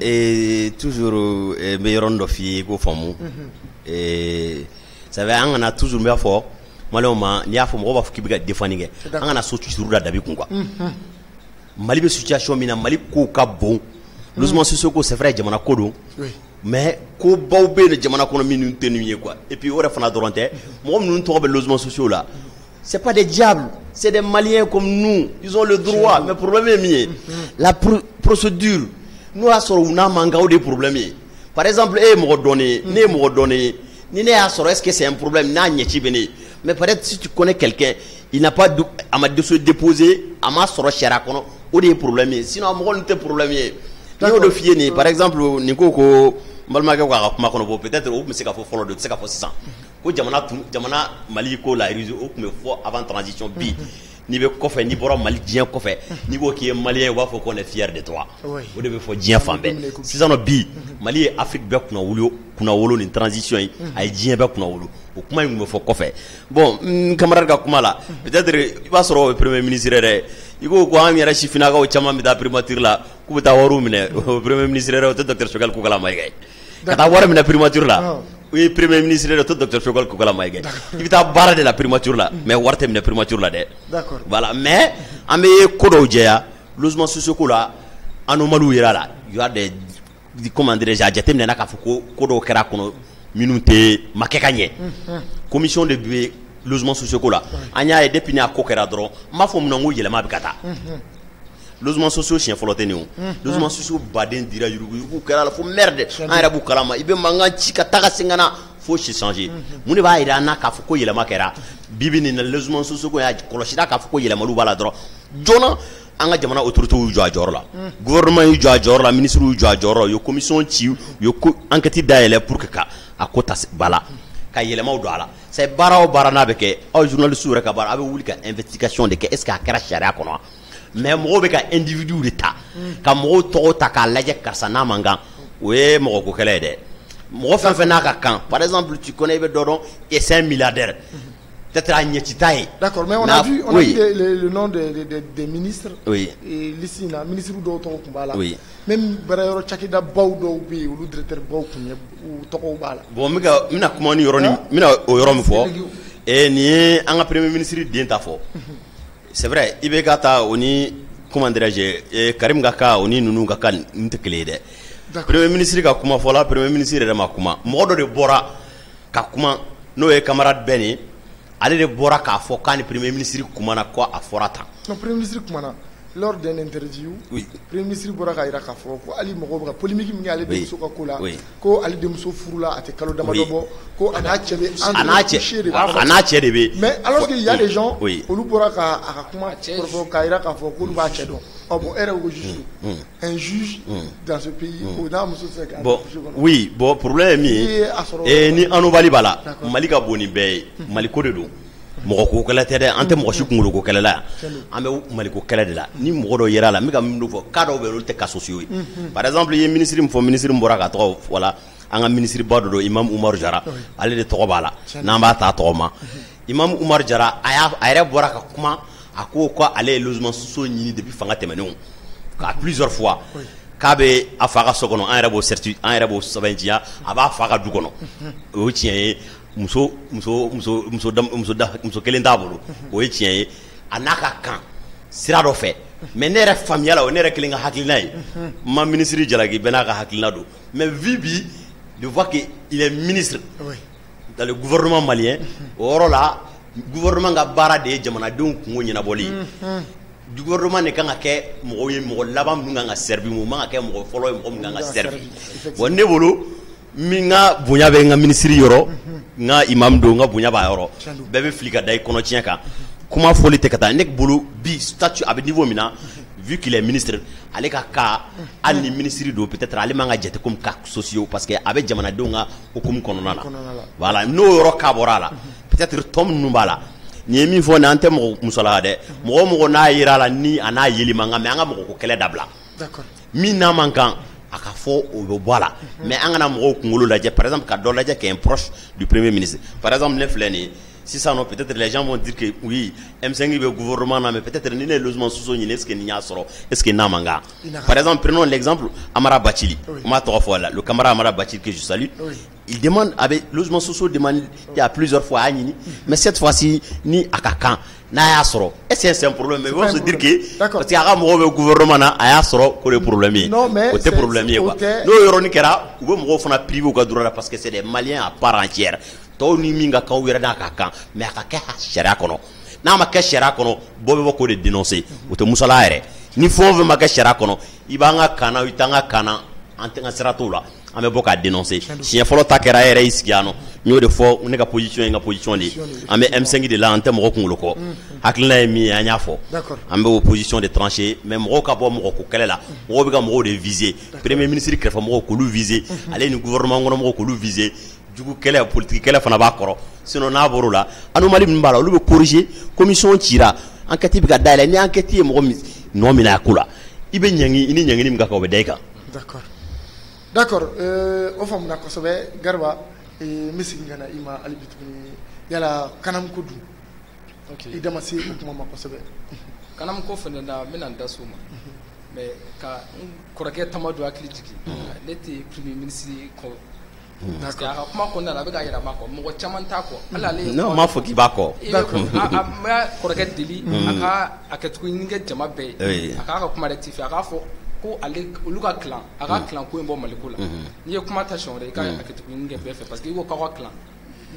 et toujours n bɛ yɔrɔnin dɔ f'i ye i k'o faamu ça veut an kana toujours n b'a fɔ maliyɛnw ma n'i y'a fɔ mɔgɔw b'a fɔ k'i bɛ ka défendre kɛ an kana so suru da dabi kun quoi Mali bɛ situation min na Mali ko ka bon logement social ko c'est vrai jamana ko don mais ko baw bɛ yen jamana kɔnɔ minnu tɛ ninnu ye quoi et puis o yɛrɛ fana dɔrɔn tɛ mɔgɔ minnu tɔgɔ bɛ logement sociaux la c'est pas des diables c'est des Maliens comme nous ils ont le droit mais problème est min la pr procédure n'o y'a sɔrɔ u n'a man kan o de problème ye par exemple e ye mɔgɔ dɔn ye ne ye mɔgɔ dɔn ye ni ne y'a sɔrɔ est-ce que c'est un problème n'a ɲɛci bɛ ne mais peut-être si tu connais quelqu'un il n'a pas a ma dossier déposé a ma sɔrɔ sariya kɔnɔ o de ye problème ye sinon mɔgɔ ninnu tɛ problème ye n'i y'o de f'i ye nin par exemple nin ko ko n balimakɛ ko a ka kuma kɔnɔ bon peut-être o tun bɛ se ka fɔ fɔlɔ de o tɛ se ka fɔ sisan ko jamana tun jamana Mali ko la réseau o tun bɛ fɔ avant transition bi n'i bɛ kɔfɛ n'i bɔra Mali diɲɛ kɔfɛ n'i ko k'i ye Malien u b'a fɔ qu'on est fier de toi o de bɛ fɔ diɲɛ fan bɛɛ sisan nɔ bi Mali ye Afrique bɛɛ kunna wolo kunna wolo nin transition ye a ye diɲɛ bɛɛ kunna wolo o kuma in tun bɛ fɔ kɔfɛ bon n camarade ka kuma la peut-être i b'a sɔrɔ o premier ministre yɛrɛ i ko ko an yɛrɛ sifinnakaw caman bɛ taa primature la k'u bɛ taa wariw minɛ o premier ministre yɛrɛ o tɛ docteur Sogɛli Kokala Mayiga ye ka taa wari minɛ primature la o ye premier ministre yɛrɛ o tɛ docteur Sogɛli Kokala Mayiga ye i bɛ taa baara de la primature la mais wari tɛ minɛ primature la dɛ voilà mais an bɛ ko dɔw jɛya logement sociaux ko la anomalies yɛrɛ la il y a des comment dirais-je a jateminɛ na k'a fɔ ko ko dɔw kɛra a kɔnɔ minnu tɛ ma kɛ ka ɲɛ commission de bɛ logement social ko la an y'a ye depuis n'a ko kɛra dɔrɔn n b'a fɔ mun na n ko yɛlɛma bɛ ka taa logement social siɲɛ fɔlɔ tɛ nin o logement social baden dira yuruguyurugu kɛra la fo merde an yɛrɛ b'u kalama i bɛ mankan ci ka taa ka segin ka na fo si changer mun de b'a jira an na k'a fɔ ko yɛlɛma kɛra bibi nin na logement social ko y'a kɔlɔsira k'a fɔ ko yɛlɛmaliw b'a la dɔrɔn joona an ka jamana autorité y'u jɔ a jɔyɔrɔ la gouvernement y'u jɔ a jɔyɔrɔ la ministre y'u jɔ a jɔyɔrɔ la u ye commission ci u ye enquête dayɛlɛ pour que ka a ko ta ba la ka yɛlɛmaw don a la c'est baara o baara n'a bɛ kɛ aw journaliste yɛrɛ ka baara a bɛ wuli ka investigation de kɛ est ce que a kɛra sariya kɔnɔ wa mais mɔgɔw bɛ ka individu de ta ka mɔgɔw tɔgɔ ta k'a lajɛ karisa n'a man kan o ye mɔgɔ ko kɛlɛ ye dɛ mɔgɔ fɛn fɛn n'a ka kan par exemple tu connais i bɛ dɔ dɔn et c'est un milliardaire peut-être à Nietitaï. D'accord, mais on a vu, on oui. a vu le, le nom des de, de, de ministres. Oui. Et l'ici, le ministre d'autres Kumbala. Oui. Même Barayoro Chakida Baudo, ou le directeur Baukunya, ou Toko Bala. Bon, mais je ne sais pas comment on dit, et ni un premier ministre d'Intafo. C'est vrai, Ibegata, on y, comment dirais-je, Karim Gaka, on y, nous, Gaka, nous te clé. Premier ministre Kakuma Fola, premier ministre de Makuma. Modo de Bora, Kakuma, nos camarades Beni. Ale de bɔra k'a fɔ k'a ni premier ministre kumana ko a fɔra tan. Non, premier ministre kumana lors d'un interview. Oui. Premier ministre bɔra k'a jira k'a fɔ ko ali mɔgɔw bɛ ka polémique min kɛ ale denmuso ka ko la. Oui. Ko ale denmuso furula a tɛ kalo damadɔ bɔ. Ko a n'a cɛ bɛ entre de a n'a cɛ de bɛ. Mais alors qu'il y a des gens. Oui. Olu bɔra k'a a ka kuma kɔrɔfɔ k'a jira k'a fɔ k'olu b'a cɛ dɔn. Oh bon, elle est au juge. Un juge dans ce pays. Bon, oui, bon, problème est et ni anobali bala. Malika boni bɛ Maliko de don. Mɔgɔ ko kɛlɛ tɛ dɛ an tɛ mɔgɔ si kunkolo ko kɛlɛ la an bɛ Maliko kɛlɛ de la ni mɔgɔ dɔ yera la n bɛ ka min fɔ cas dɔw bɛ olu tɛ cas sociaux ye par exemple i ye ministre min fɔ ministre min bɔra ka tɔgɔ voilà an ka ministre ba dɔ don Imam Umar Jara ale de tɔgɔ b'a la n'an b'a ta tɔgɔ ma Imam Umar Jara a y'a a yɛrɛ bɔra ka kuma a ko ko ale ye logement social ɲini depuis fanga tɛmɛnenw k'a plusieurs fois k'a bɛ a fa ka so kɔnɔ an yɛrɛ b'o certi an yɛrɛ b'o sɛbɛntiya a b'a fa ka du kɔnɔ o ye tiɲɛ ye muso muso muso muso muso muso kelen t'a bolo o ye tiɲɛ ye a n'a ka kan sira dɔ fɛ mais ne yɛrɛ faamuya la o ne yɛrɛ kelen ka hakilina ye ma ministre Jalaki bɛɛ n'a ka hakilina don mais vu bi je vois que il est ministre dans le gouvernement malien o yɔrɔ la gouvernement ka baara de ye jamanadenw kungo ɲɛnabɔli ye du gouvernement ne kan ka kɛ mɔgɔw ye mɔgɔ laban minnu kan ka servir mun man ka kɛ mɔgɔ fɔlɔ ye mɔgɔ min kan ka servir bon ne bolo min ka bonya bɛ n ka ministre yɔrɔ n ka imam don n ka bonya b'a yɔrɔ bɛɛ bɛ fili ka da i kɔnɔ tiɲɛ kan kuma fɔli tɛ ka taa ne bolo bi statut a bɛ niveau min na vu qu'il est ministre ale ka cas hali ni ministre don peut-être ale man ka jate comme cas sociaux parce que a bɛ jamanadenw ka hukumu kɔnɔna la voilà n'o yɔrɔ cas bɔra a la peut-être tɔ minnu b'a la nin ye min fɔ nin an tɛ mɔgɔ musolaka dɛ mɔgɔ mɔgɔ n'a yera la ni a n'a yeli man kan mais an ka mɔgɔ ko kɛlɛ dabila min n'a man kan a ka fɔ o bɛ bɔ a la mais an kana mɔgɔw kunkolo lajɛ par exemple ka dɔ lajɛ qui est proche du premier ministre par exemple ne filɛ nin ye sisan nɔ peut-être les gens vont dire que oui M cinq bɛ gouvernement na mais peut-être ni ne ye logement social ɲini est-ce que nin y'a sɔrɔ est-ce que n'a man kan par exemple prenons l'exemple Amara Bacili n b'a tɔgɔ fɔ la le camarade Amara Bacili que je salue il demande avec logement social demande il y a plusieurs fois a ɲini mais cette fois-ci ni a ka kan n'a y'a sɔrɔ est-ce que c'est un problème mais ils vont se dire que parce que a ka mɔgɔw bɛ gouvernement na a y'a sɔrɔ k'o de problème ye o tɛ problème ye quoi n'o yɔrɔnin kɛra u bɛ mɔgɔw fana privé u ka droit la parce que c'est des Maliens à part entière tɔw ni min ka kan u yɛrɛ n'a ka kan mais a ka kɛ sariya kɔnɔ n'a ma kɛ sariya kɔnɔ bɔ bɛ bɔ k'o de dénoncer o tɛ musala yɛrɛ ni fɛn o fɛn ma kɛ sariya kɔnɔ i b'an ka kan na i t'an ka kan na an tɛ ka sira t'o la an bɛ bɔ k'a dénoncer siɲɛ fɔlɔ ta kɛra yɛrɛ y'i sigi yan nɔ n y'o de fɔ ne ka position ye n ka position de ye an bɛ M cinq de la an tɛ mɔgɔ kunkolo kɔ hakilina ye min ye an y'a fɔ an bɛ o position de trancher mais mɔgɔw ka bɔ mɔgɔ ko kɛlɛ la mɔgɔw bɛ ka mɔgɔw de viser premier ministre kɛrɛfɛ mɔgɔw k'olu viser ale ni gouvernement kɔnɔ mɔgɔw k'olu viser jugu kɛlɛ politique kɛlɛ fana b'a kɔrɔ sinon n'a bɔr'o la anomalie min b'a la olu bɛ corriger commission cira enquête bɛ ka dayɛlɛ ni enquête ye mɔgɔ min nɔ minɛ a ko la i bɛ ɲangi i ni ɲangini min ka kan o bɛ da i kan. D'accord. D'accord, o faamuna kosɛbɛ Garba n bɛ segin ka na i ma hali bi tuguni yala kanam ko dun i da ma se o kuma ma kosɛbɛ. Kanam ko fana na n bɛna n da s'o ma mais ka n kɔrɔkɛ Tamadu hakili jigin ne tɛ premier ministre kɔ parce que a ka kuma kɔnɔna na a bɛ ka yɛlɛma kɔ mɔgɔ caman t'a kɔ hali ale. non m'a fɔ k'i b'a kɔ. a bɛ kɔrɔkɛ deli a ka a kɛcogo ɲini kɛ jama bɛɛ ye a k'a ka kuma rectifier a k'a fɔ. Ko ale olu ka clan a ka clan ko in bɔ Maliko la n'i ye kuma ta sɔn wɛrɛ i ka hakɛto ɲini kɛ bɛɛ fɛ parce que i ko k'aw ka clan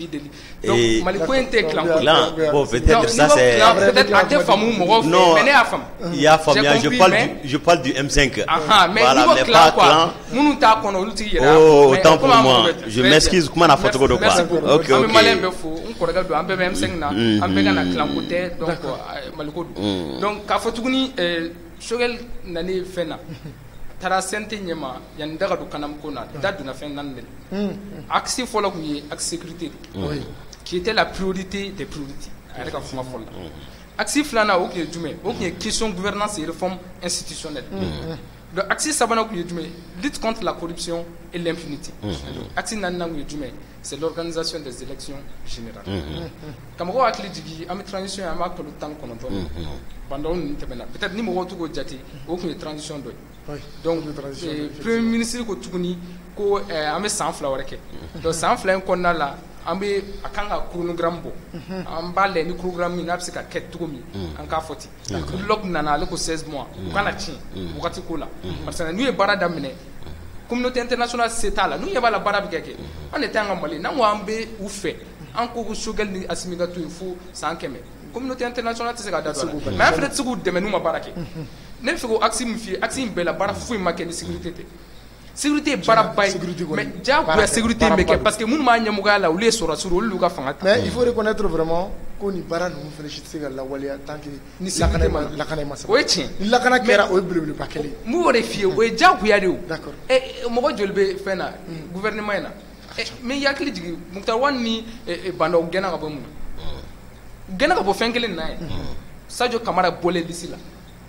bideli donc maliko inte clan là bon peut-être ça c'est peut-être à te famu mo mais ne a fam il y a fam je parle du, je parle du M cinq aha mais voilà, niveau mais clan pas quoi clan munu ta kono luti yera oh autant pour moi je m'excuse comment na photo do quoi OK OK OK malembe fo on ko regarde am be M cinq na am be na clan côté donc maliko donc ka fotuguni shogel nani fena tara sente nyema yan daga du kanam kona dadu na fen nan mel axe folo ku yi axe sécurité qui était la priorité des priorités avec la fuma folla axe flana o ki jume o ki question gouvernance et réforme institutionnelle donc axe sabana ku jume lutte contre la corruption et l'impunité axe nan nan ku jume c'est l'organisation des élections générales kamako akli digi am transition am akolu tan kono to pendant une temena peut-être ni mo wotu go jati o ku transition do donc le premier ministre ko tuguni ko amé sans flower ke donc sans flower ko na la ambe akanga chronogramme bo ambale ni programme ni napsi ka ket tugumi an ka foti lok nana le ko seize mois kana chi wakati ko la parce que nous e barada mine communauté internationale c'est là nous y a la barab keke on était en Mali na wambe ou fait en ko sogel ni assimilatu fu sans keme communauté internationale c'est ka dado mais en fait sugu de menuma barake ne fego axim fi axim bela bara fu make ni sécurité sécurité bara bay mais ja ko sécurité meke parce que mun ma nyamuga la ou les sora sur lu ka fanga mais il faut reconnaître vraiment ko ni bara no féliciter ga la waliya tant que ni sécurité la kana ma o ti ni la kana kera o bleu pas kele mu wore fi o ja ko yade o d'accord et mo ko jolbe fena gouvernement na mais yakli digi muktar wani bando gena ka bo mun gena ka bo fenkele na Sadio Camara bolé d'ici là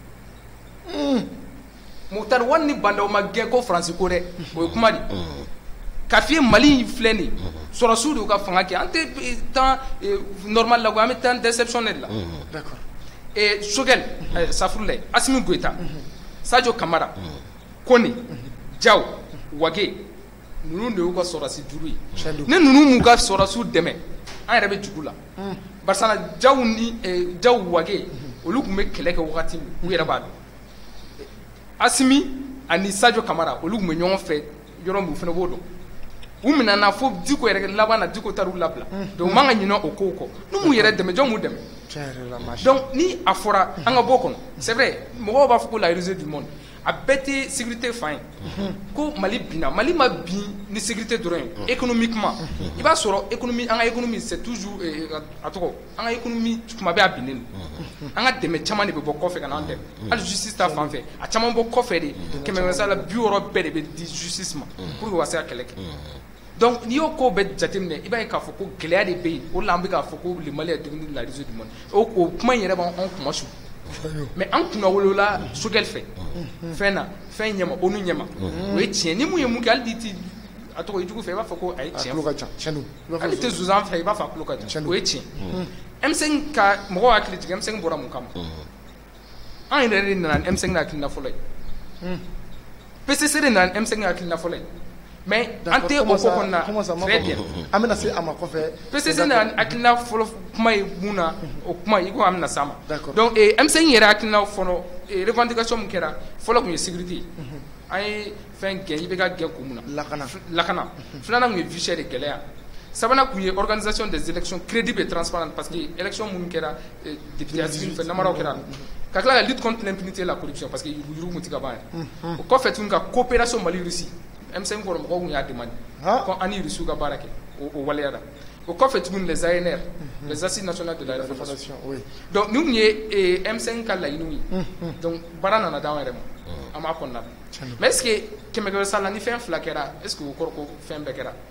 Moutar wani banda ma gen ko France ko re o kuma di kafié Mali fleni sora sudu ka fanga ki ante temps normal la go am temps déceptionnel là d'accord et Sogel Safrulay Assimi Goïta Sadio Camara Koni Diaw Wage nunu ne ko sora si duru ne nunu mu ka sora su deme an yɛrɛ bɛ jugu la barisana Diaw ni Diaw Wage olu kun bɛ kɛlɛ kɛ wagati u yɛrɛ b'a dɔn Assimi ani Sadio Camara olu kun bɛ ɲɔgɔn fɛ yɔrɔ min fana b'o dɔn u minɛna fo Diko yɛrɛ laban na Diko taara u labila donc u man ka ɲinɛ o kow kɔ n'u m'u yɛrɛ dɛmɛ jɔn m'u dɛmɛ donc ni a fɔra an ka bɔ kɔnɔ c'est vrai mɔgɔw b'a fɔ ko la réseau du monde a bɛɛ tɛ sécurité fan ye ko Mali binna Mali ma bin ni sécurité dɔrɔn ye économiquement i b'a sɔrɔ économie an ka économie c'est toujours a tɔgɔ an ka économie tuma bɛɛ a binnen don an ka dɛmɛ caman de bɛ bɔ kɔfɛ ka n'an dɛmɛ hali justice ta fan fɛ a caman bɔ kɔfɛ de kɛmɛ kɛmɛ sara la bi wɔɔrɔ bɛɛ de bɛ di justice ma pour que u ka se ka kɛlɛ kɛ donc n'i y'o ko bɛɛ jateminɛ i b'a ye k'a fɔ ko gɛlɛya de bɛ yen o de la an bɛ k'a fɔ ko le Mali est devenu la réseau du monde o kuma in yɛrɛ b'an kuma su mais an kunna wolola Sogel fɛ fɛn na fɛn ɲɛma onu ɲɛma o ye tiɲɛ ni mun ye mun kɛ hali n'i ti a tɔgɔ jugu fɛ i b'a fɔ ko a ye tiɲɛ fɔ hali tɛ Zuzan fɛ i b'a fɔ a tulo ka jan o ye tiɲɛ M cinq ka mɔgɔw hakili jigin M cinq bɔra mun kama an yɛrɛ de nana M cinq na hakilina fɔlɔ ye P C C de nana M cinq na hakilina fɔlɔ ye mais an tɛ o ko kɔnɔna très bien an bɛna se a ma kɔfɛ P C C na hakilina fɔlɔ kuma ye mun na o kuma i ko an bɛna s'a ma donc M cinq yɛrɛ hakilina fɔlɔ revendication mun kɛra fɔlɔ tun ye sécurité ye an ye fɛn gɛn i bɛ ka gɛn kun mun na lakana lakana filanan tun ye vie chère de gɛlɛya sabanan tun ye organisation des élections crédibles et transparentes parce que élection minnu kɛra député asigi fɛ namaraw kɛra ka tila ka lutte contre l'impunité et la corruption parce que yurugu tun tɛ ka ban yɛrɛ o kɔfɛ tun ka coopération Mali Russie M cinq kɔrɔ mɔgɔw tun y'a demandé ko an ni Russie ka baara kɛ o waleyara o kɔfɛ tuguni les A N R les assises nationales de la réformation donc ni tun ye M cinq ka laɲiniw ye donc baara nana d'an yɛrɛ ma an b'a kɔnɔna la mais est ce que kɛmɛ kɛmɛ sara la ni fɛn fila kɛra est ce que o kɔrɔ ko fɛn bɛɛ kɛra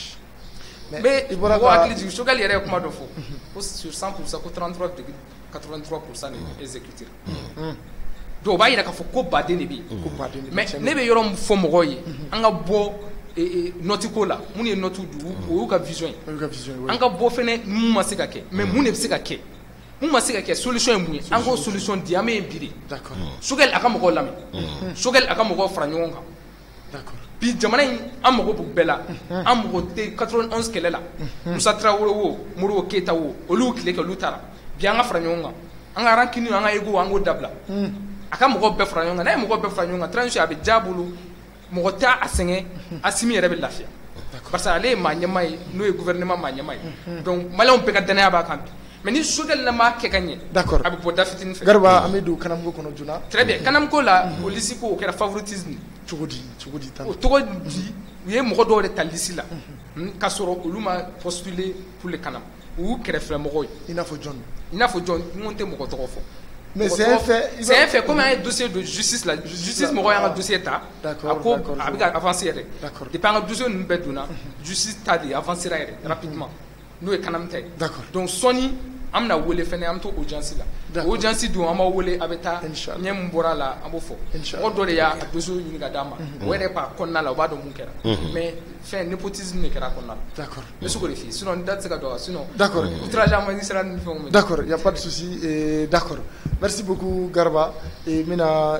mais mɔgɔw hakili jigin Sogel yɛrɛ ye kuma dɔ fɔ ko sur cent pour cent ko trente-trois virgule quatre-vingt-trois pour cent de exécuté donc o b'a yira k'a fɔ ko baden de bɛ yen mais ne bɛ yɔrɔ min fɔ mɔgɔw ye an ka bɔ nɔti ko la mun ye nɔtiw du o y'u ka vision ye an ka bɔ fɛnɛ mun ma se ka kɛ mais mun de bɛ se ka kɛ mun ma se ka kɛ solution ye mun ye an k'o solution di an bɛ yen bi de Sogel a ka mɔgɔw lamɛn Sogel a ka mɔgɔw fara ɲɔgɔn kan bi jamana in an mago b'u bɛɛ la an mago tɛ quatre-vingt-onze kɛlɛ la Musa Tarawele wo Modibo Keyita wo olu tile kɛ olu taara bi an ka fara ɲɔgɔn kan an ka rancune an ka ego an k'o dabila a ka mɔgɔw bɛɛ fara ɲɔgɔn kan n'a ye mɔgɔw bɛɛ fara ɲɔgɔn kan transition a bɛ diya a bolo mɔgɔ t'a a sɛgɛn Assimi yɛrɛ bɛ lafiya parce que ale ma ɲɛma ye n'o ye gouvernement ma ɲɛma ye donc maliyɛnw bɛɛ ka danaya b'a kan mais ni Choguel na m'a kɛ ka ɲɛ d'accord a bɛ bɔ da fitinin fɛ Garba an bɛ don Kanamuko kɔnɔ joona très bien Kanamuko la o lisi ko o kɛra favoritisme cogo di cogo di tan o tɔgɔ di u ye mɔgɔ dɔw de ta lisi la k'a sɔrɔ olu ma postuler pour le Kanam u y'u kɛrɛfɛmɔgɔw ye i n'a fɔ jɔn i n'a fɔ jɔn n ko tɛ mɔgɔ tɔgɔ fɔ mais c'est un fait c'est un fait comme un dossier de justice la justice mɔgɔ y'an ka dossier ta a ko a bɛ ka avancer yɛrɛ depuis an ka dossier ninnu bɛɛ donna justice ta de avancera yɛrɛ rapidement n'o ye Kanam ta ye donc sɔɔni an bɛna wele fɛnɛ an bɛ to audience la audience dun an b'a wele a bɛ taa ɲɛ min bɔra a la an b'o fɔ mɔgɔ dɔ de y'a dossier ɲini ka d'a ma o yɛrɛ b'a kɔnɔna la o b'a dɔn mun kɛra mais fɛn népotisme de kɛra a kɔnɔna la n bɛ se k'o de f'i ye sinon n da tɛ se ka don a la sinon outrage à magistrat ni fɛnw bɛ d'accord y a pas de souci d'accord merci beaucoup Garba n bɛna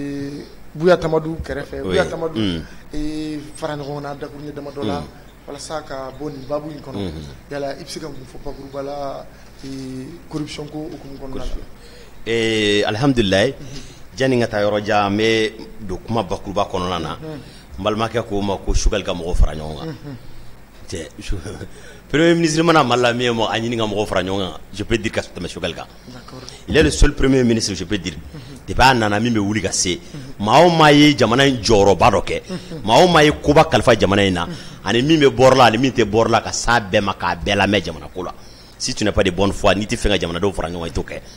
Buya Tamadu kɛrɛfɛ Buya Tamadu fara ɲɔgɔn na dakuruɲɛ dama dɔ la walasa ka bɔ nin babu in kɔnɔ yala i bɛ se ka mun fɔ bakuruba la corruption ko okumu kɔnɔna la eh alhamdulillah jani ka taa yɔrɔ jan n bɛ don kuma bakuruba kɔnɔna na n balimakɛ ko ma ko Choguel ka mɔgɔw fara ɲɔgɔn kan cɛ premier ministre mana Mali la min ye a ɲini ka mɔgɔw fara ɲɔgɔn kan je peux dire ka tɛmɛ Choguel kan il est le seul premier ministre je peux dire depuis a nana min bɛ wuli ka se maa o maa ye jamana in jɔyɔrɔba dɔ kɛ maa o maa ye koba kalifa jamana in na ani min bɛ bɔrɔ la ani min tɛ bɔrɔ la ka s'a bɛɛ ma k'a bɛɛ lamɛn jamana ko la si tu n'es pas de bonne foi n'i tɛ fɛ ka jamanadenw fara ɲɔgɔn i t'o kɛ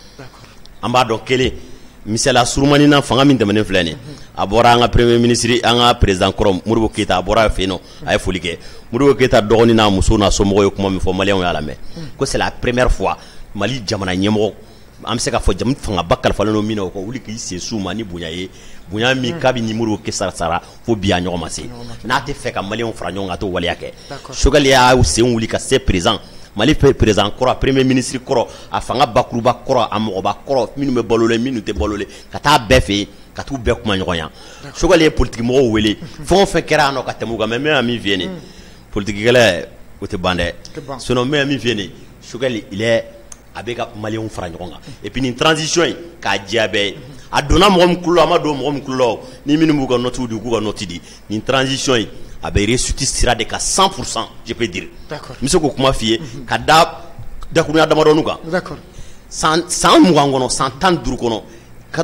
an b'a dɔn kelen misala surumani na fanga min tɛmɛnen filɛ nin a bɔra an ka premier ministre an ka président kɔrɔ Modibo Keyita a bɔra fɛ yen nɔ a ye foli kɛ Modibo Keyita dɔgɔnin n'a muso n'a somɔgɔw ye kuma min fɔ maliyɛnw y'a lamɛn ko c'est la première fois Mali jamana ɲɛmɔgɔ an bɛ se k'a fɔ jamu fangaba kalifalen don min na o ka wuli k'i sen s'u ma ni bonya ye bonya min k'a bɛ ni Modibo Keyita sara fo bi a ɲɔgɔn ma se n'a tɛ fɛ ka maliyɛnw fara ɲɔgɔn kan a t'o waleya kɛ Choguel y'a sen wuli ka se président Mali président kɔrɔ premier ministre kɔrɔ a fanga bakuruba kɔrɔ a mɔgɔba kɔrɔ minnu bɛ balolen minnu tɛ balolen ka taa bɛɛ fɛ yen ka t'u bɛɛ kuma ɲɔgɔn yan Choguel ye politique mɔgɔw wele fɛn o fɛn kɛra yan nɔ ka tɛmɛ u kan mais n bɛna min f'i ye nin politique kɛlɛ o tɛ ban dɛ sinon n bɛna min f'i ye nin Choguel il est a bɛ ka maliyɛnw fara ɲɔgɔn kan et puis nin transition in k'a diya bɛɛ ye a donna mɔgɔ min kulo la a ma don mɔgɔ min kulo la ni minnu b'u ka notes di u k'u ka notes di nin transition in a bɛ réussite sira de kan cent pour cent je peux dire n bɛ se k'o kuma f'i ye ka da dakuruɲa damadɔni kan san san mugan kɔnɔ san tan ni duuru kɔnɔ ka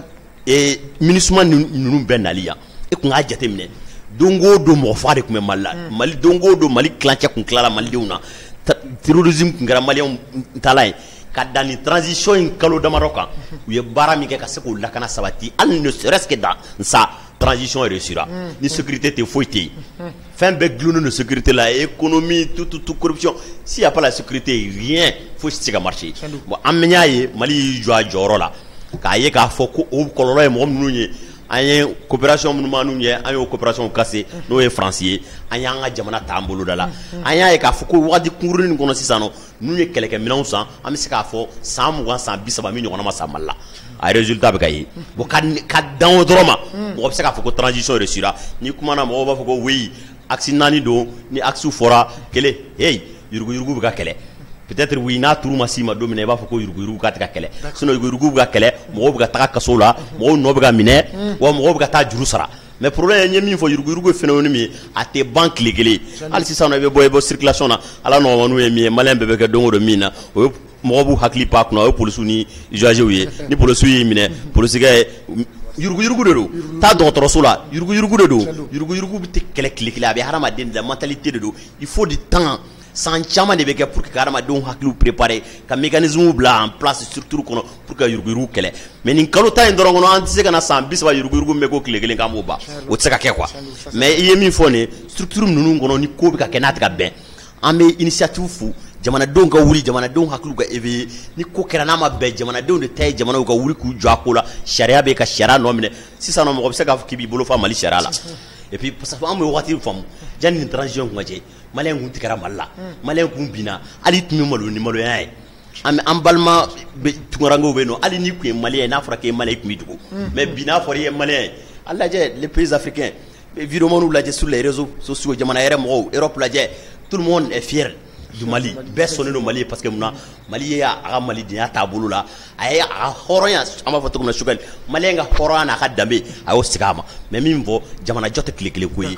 MINUSMA ninnu bɛɛ nali yan e kun k'a jate minɛ don o don mɔgɔ faga de tun bɛ Mali la Mali don o don Mali tilancɛ kun tilala Malidenw na terrorisme kun kɛra maliyɛnw taalan ye ka dan ni transition in kalo damadɔ kan u ye baara min kɛ ka se k'o lakana sabati hali ne serait-ce que dans sa transition réussira ni sécurité tɛ foyi tɛ yen fɛn bɛɛ gulonnen don sécurité la économie tout tout tout corruption s'il y a pas la sécurité rien foyi tɛ se ka marcher bon an bɛ y'a ye Mali y'i jɔ a jɔyɔrɔ la k'a ye k'a fɔ ko o kɔlɔlɔ ye mɔgɔ minnu ye an ye coopération minnu b'an n'u ye an y'o coopération cassé n'o ye France ye an y'an ka jamana ta an bolo da la an y'a ye k'a fɔ ko wagati kunkurunin nin kɔnɔ sisan nɔ n'u ye kɛlɛkɛminɛnw san an bɛ se k'a fɔ san mugan san bi saba min ɲɔgɔnna ma san Mali la a résultat bɛ ka ye bon ka ka dan o dɔrɔn ma mɔgɔ bɛ se k'a fɔ ko transition réussira ni kumana mɔgɔw b'a fɔ ko oui axe naani don ni axe fɔra kelen hey yuruguyurugu bɛ ka kɛlɛ peut-être oui n'a turu ma s'i ma don min na i b'a fɔ ko yuruguyurugu ka tɛ ka kɛlɛ sinon yuruguyurugu bɛ ka kɛlɛ mɔgɔw bɛ ka taga kaso la mɔgɔw nɔ bɛ ka minɛ wa mɔgɔw bɛ ka taa juru sara mais problème ye n ye min fɔ yuruguyurugu ye phénomène min ye a tɛ ban tile kelen hali sisan nɔ i bɛ bɔ i bɛ circulation na ala nɔgɔmaniw ye min ye maliyɛn bɛɛ bɛ kɛ don o don min na o ye mɔgɔw b'u hakili pan a kunna o ye polisiw ni usagers ye ni polisiw y'i minɛ polisikɛ yuruguyurugu de don taa dɔgɔtɔrɔso la yuruguyurugu de don yuruguyurugu bɛ tɛ kɛlɛ tile kelen a bɛ hadamaden de la mentalité de don il faut du temps san caman de bɛ kɛ pour que ka hadamadenw hakiliw préparer ka mécanisme bila en place structure kɔnɔ pour que yuruguyurugu kɛlɛ mais nin kalo tan in dɔrɔn kɔnɔ an tɛ se ka na san bi saba yuruguyurugu min bɛ ko tile kelen k'an b'o ban o tɛ se ka kɛ quoi mais i ye min fɔ nin ye structure ninnu kɔnɔ ni ko bɛ ka kɛ n'a tɛ ka bɛn an bɛ initiative fo jamanadenw ka wuli jamanadenw hakiliw ka éveiller ni ko kɛra n'a ma bɛn jamanadenw de ta ye jamanaw ka wuli k'u jɔ a ko la sariya bɛ ka sariya nɔ minɛ sisan nɔ mɔgɔ bɛ se k'a fɔ k'i b'i bolo fa Mali sariya la et puis parce que an bɛ wagati faamu janni nin transition kun ka cɛ maliyɛn kun tigɛra Mali la maliyɛn kun binna hali tun bɛ malo ni maloya ye an an balima tunkarankew bɛ yen nɔ hali n'i kun ye maliyɛn n'a fɔra k'e ye maliyɛn i kun bɛ dogo mais bi n'a fɔra i ye maliyɛn ye a lajɛ les pays africains vidéomaniw lajɛ sur les réseaux sociaux jamana yɛrɛ mɔgɔw Europe lajɛ tout le monde est fier du Mali bɛɛ sɔnnen don Mali ye parce que mun na Mali ye a ka malidenya taabolo la a ye a ka hɔrɔnya an b'a fɔ cogo min na Choguel maliyɛn ka hɔrɔnya n'a ka danbe a y'o segin a ma mais min fɔ jamanajɔ tɛ tile kelen ko ye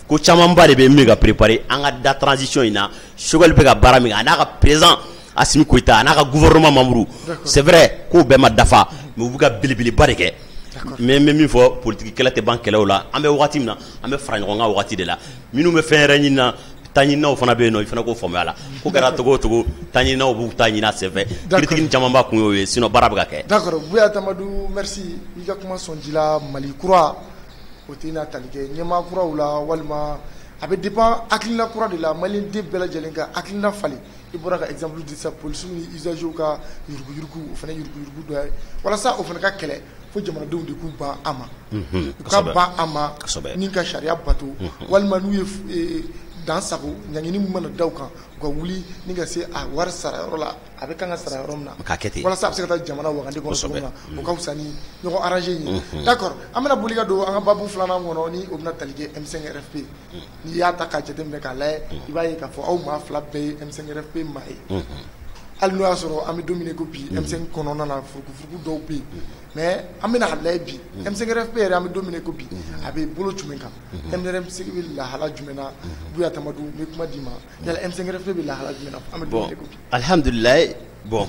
ko camanba de bɛ min ka préparer an ka da transition in na Choguel bɛ ka baara min kɛ a n'a ka président Assimi Goïta a n'a ka gouvernement membre c'est vrai k'o bɛɛ ma dafa mais u bɛ ka belebeleba de kɛ mais n bɛ min fɔ politique kɛlɛ tɛ ban kɛlɛw la an bɛ wagati min na an bɛ fara ɲɔgɔn kan wagati de la minnu bɛ fɛn yɛrɛ ɲini na taɲinaw fana bɛ yen nɔ i fana k'o faamuya la ko kɛra togo o togo taɲinaw b'u ta ɲini a senfɛ critique caman b'a kun y'o ye sinon baara bɛ ka kɛ. d'accord Buya Tamadou merci i ka kuma sɔnji la Mali kura o tɛ n'a tali kɛ ɲɛmaa kuraw la walima a bɛ dépend hakilina kura de la Malien den bɛɛ lajɛlen ka hakilina falen i bɔra ka exemple di sa policiers ni usagers ka yuruguyurugu o fana yuruguyurugu dɔ ye walasa o fana ka kɛlɛ fo jamanadenw de k'u ban a ma u ka ban a ma ni ka sariya bato walima n'u ye dan sago ɲangini min mana da u kan u ka wuli ni ka se a wari sara yɔrɔ la a bɛ kan ka sara yɔrɔ min na walasa a bɛ se ka taa jamana wagandi kɔnɔ cogo min na o ka fisa ni ɲɔgɔn arranger ye d'accord an bɛna boli ka don an ka babu filanan kɔnɔ ni o bɛna tali kɛ M cinq R F P n'i y'a ta k'a jateminɛ k'a lajɛ i b'a ye k'a fɔ aw maa fila bɛɛ ye M cinq R F P maa ye hali n'o y'a sɔrɔ an bɛ don min ko bi M cinq kɔnɔna na furukufuruku dɔw bɛ yen mais an bɛna a lajɛ bi M cinq R F P yɛrɛ an bɛ don min ko bi a bɛ bolo jumɛn kan M cinq bɛ lahala jumɛn na Buya Tamadou n bɛ kuma d'i ma yala M cinq R F P bɛ lahala jumɛn na an bɛ don min ko bi. Alhamdulilayi bon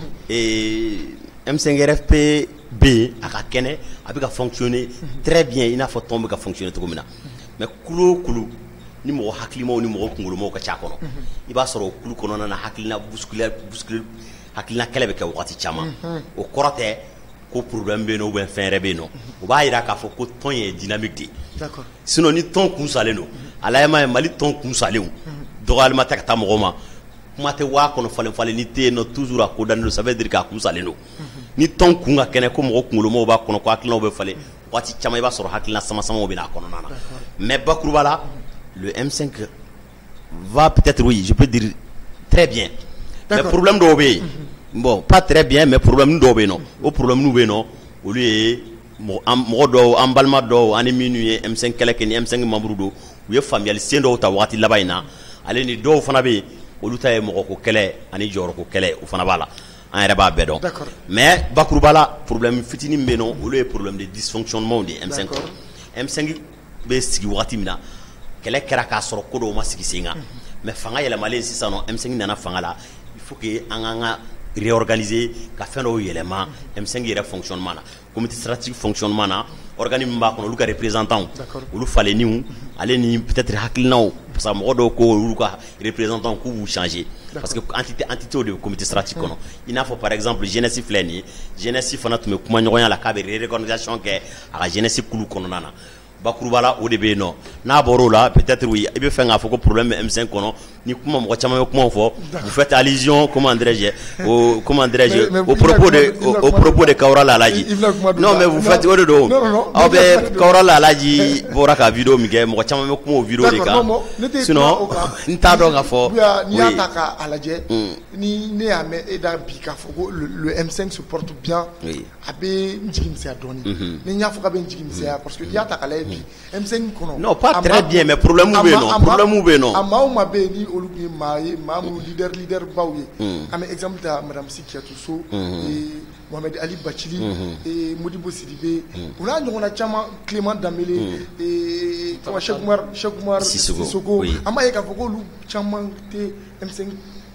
M cinq R F P bɛ yen a ka kɛnɛ a bɛ ka fonctionner très bien i n'a fɔ tɔn bɛ ka fonctionner cogo min na mais kulu o kulu ni mɔgɔ hakilimaw ni mɔgɔ kunkolomaw ka ca kɔnɔ i b'a sɔrɔ o kulu kɔnɔna na hakilina bousculé bousculé hakilina kɛlɛ bɛ kɛ wagati caman o kɔrɔ tɛ ko problème bɛ yen nɔ ou bien fɛn yɛrɛ bɛ yen nɔ o b'a jira k'a fɔ ko tɔn ye dynamique de ye sinon ni tɔn kun salen don a lajɛ ye Mali tɔn kun salenw dɔgɔyalima tɛ ka taa mɔgɔ ma kuma tɛ waa kɔnɔ falen falen ni tɛ yen nɔ toujours a kodalen don ça veut dire k'a kun salen don ni tɔn kun ka kɛnɛ ko mɔgɔ kunkolomaw b'a kɔnɔ ko hakilinaw bɛ falen waati caman i b'a sɔrɔ hakilina sama samaw bɛ n'a kɔnɔna na mais bakuruba la le M cinq va peut-être, oui, je peux dire très bien. Mais problème d'obé, bon, pas très bien, mais problème d'obé, non. Au problème nous, non. Au lieu, modo, emballement d'eau, année minuit, M cinq quelques, M cinq membres d'eau, ou y a familial, c'est d'eau, ta wati là-bas, allez, ni d'eau, fanabe, au lieu de moroko kele, année joroko kele, ou fanabala, en reba bédon. Mais, bakurubala, problème fitini, mais non, au lieu problème de dysfonctionnement de M cinq. M cinq, be sigi wati mina. Kɛlɛ kɛra k'a sɔrɔ ko dɔw ma sigi sen kan mais fanga yɛlɛmalen sisan nɔ M cinq nana fanga la il faut que an k'an ka réorganiser ka fɛn dɔw yɛlɛma M cinq yɛrɛ fonctionnement na comité stratégique fonctionnement na organisme min b'a kɔnɔ olu ka représentants olu falenniw ale ni peut-être hakilinaw parce que mɔgɔ dɔw ko olu ka représentants k'u b'u changer parce que entité entité de comité stratégique kɔnɔ i n'a fɔ par exemple jeunesse filɛ nin ye jeunesse fana tun bɛ kuma ɲɔgɔnya la k'a bɛ réorganisation kɛ a ka jeunesse kulu kɔnɔna na bakurubala o de bɛ yen nɔ n'a bɔr'o la peut-être oui i bɛ fɛn k'a fɔ ko problème bɛ M cinq kɔnɔ ni kuma mɔgɔ caman bɛ kuma fɔ vous faites allusion comment dirais-je au comment dirais-je au propos de au propos de Kawura Lalaji non mais vous faites o de don aw bɛ Kawura Lalaji bɔra ka vidéo min kɛ mɔgɔ caman bɛ kuma o vidéo de kan sinon n t'a dɔn k'a fɔ n'i y'a ta k'a lajɛ ni ne y'a mɛn e da bi k'a fɔ ko le M cinq se porte bien a bɛ n jigi misɛnya dɔɔnin ni n y'a fɔ k'a bɛ n jigi misɛnya parce que n'i y'a ta k'a lajɛ M cinq kɔnɔ non pas très bien mais problème bɛ yen nɔ problème bɛ yen nɔ a maaw ma bɛ yen ni olu tun ye maa ye maa minnu leader leader baw ye an bɛ exemple ta madame Sikiatou Sow Mohamed Ali Bachili Modibo Sidibé u n'a ɲɔgɔnna caman Clément Dambélé Cheikh Oumar Cheikh Oumar Sissoko an b'a ye k'a fɔ k'olu caman tɛ M cinq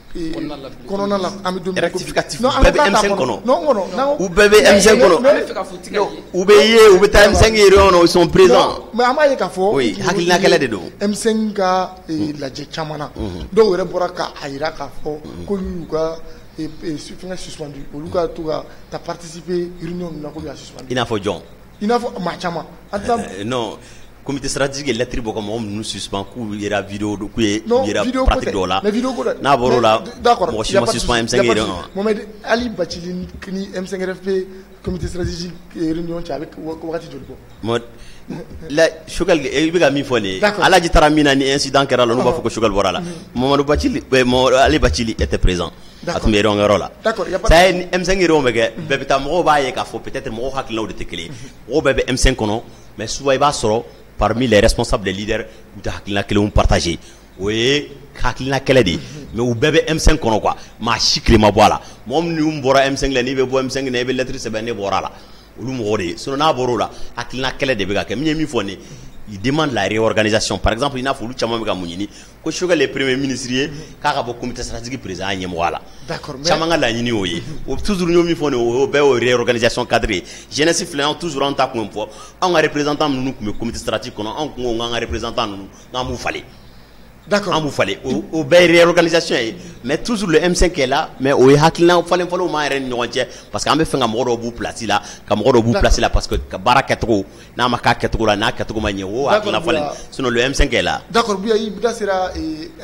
kɔnɔna la an bɛ don rectificatif bɛɛ bɛ M cinq kɔnɔ u bɛɛ bɛ M cinq kɔnɔ u bɛ ye u bɛ taa M cinq yɛrɛ kɔnɔ ils sont présents mais an b'a ye k'a fɔ oui hakilina kɛlɛ de don M cinq ka lajɛ caman na dɔw yɛrɛ bɔra k'a jira k'a fɔ k'olu y'u ka fɛngɛ suspendu olu ka to ka ta participer réunion ninnu na k'olu y'a suspendu i n'a fɔ jɔn i n'a fɔ maa caman non comité stratégique ye lettre bɔ ka mɔgɔ minnu suspend k'u yɛrɛ vidéo k'u ye yɛrɛ pratique dɔw la n'a bɔr'o la mɔgɔ si ma suspend M cinq yɛrɛ Mohamed Ali Bachili ni M cinq R F P comité stratégique réunion cɛ a bɛ wagati joli bɔ la Choguel i bɛ ka min fɔ nin ye Alaji taara min na ni incident kɛra la n'u b'a fɔ ko Choguel bɔra la Mohamed Bachili Ali Bachili était présent a tun bɛ réunion yɔrɔ la ça ye ni M cinq réunion bɛ kɛ bɛɛ bɛ taa mɔgɔw b'a ye k'a fɔ peut-être mɔgɔw hakilinaw de tɛ kelen ye mɔgɔw bɛɛ bɛ M cinq kɔnɔ mais souvent i b'a sɔrɔ parmi les responsables des leaders u tɛ hakilina kelenw partager o ye hakilina kɛlɛ de ye mais u bɛɛ bɛ M cinq kɔnɔ quoi maa si tile ma bɔ a la mɔgɔ minnu bɔra M cinq la n'i bɛ bɔ M cinq na i bɛ lettre sɛbɛn ne bɔra a la olu mɔgɔ de ye sinon n'a bɔr'o la hakilina kɛlɛ de bɛ ka kɛ min ye min fɔ nin il demande la réorganisation. Par exemple, il n'a fallu Chamam Gamouni, que Chogal les premiers ministres, car à comité stratégique président, voilà. D'accord. Chamanga la Nini, oui. Toujours nous font une réorganisation cadrée. Jeunesse fléant toujours en tant qu'on fois. On a représentant nous comme comité stratégique, on a un représentant nous, dans Moufalé. D'accord. En Moufalé. Au bail réorganisation, mais toujours le M cinq est là, mais au Hakilna, il fallait follow ma reine parce qu'on a fait un moro bout placé là, comme moro bout placé là, parce que Barakatro, Namaka Katro, la Nakatro Magno, sinon le M cinq est là. D'accord, bien, il sera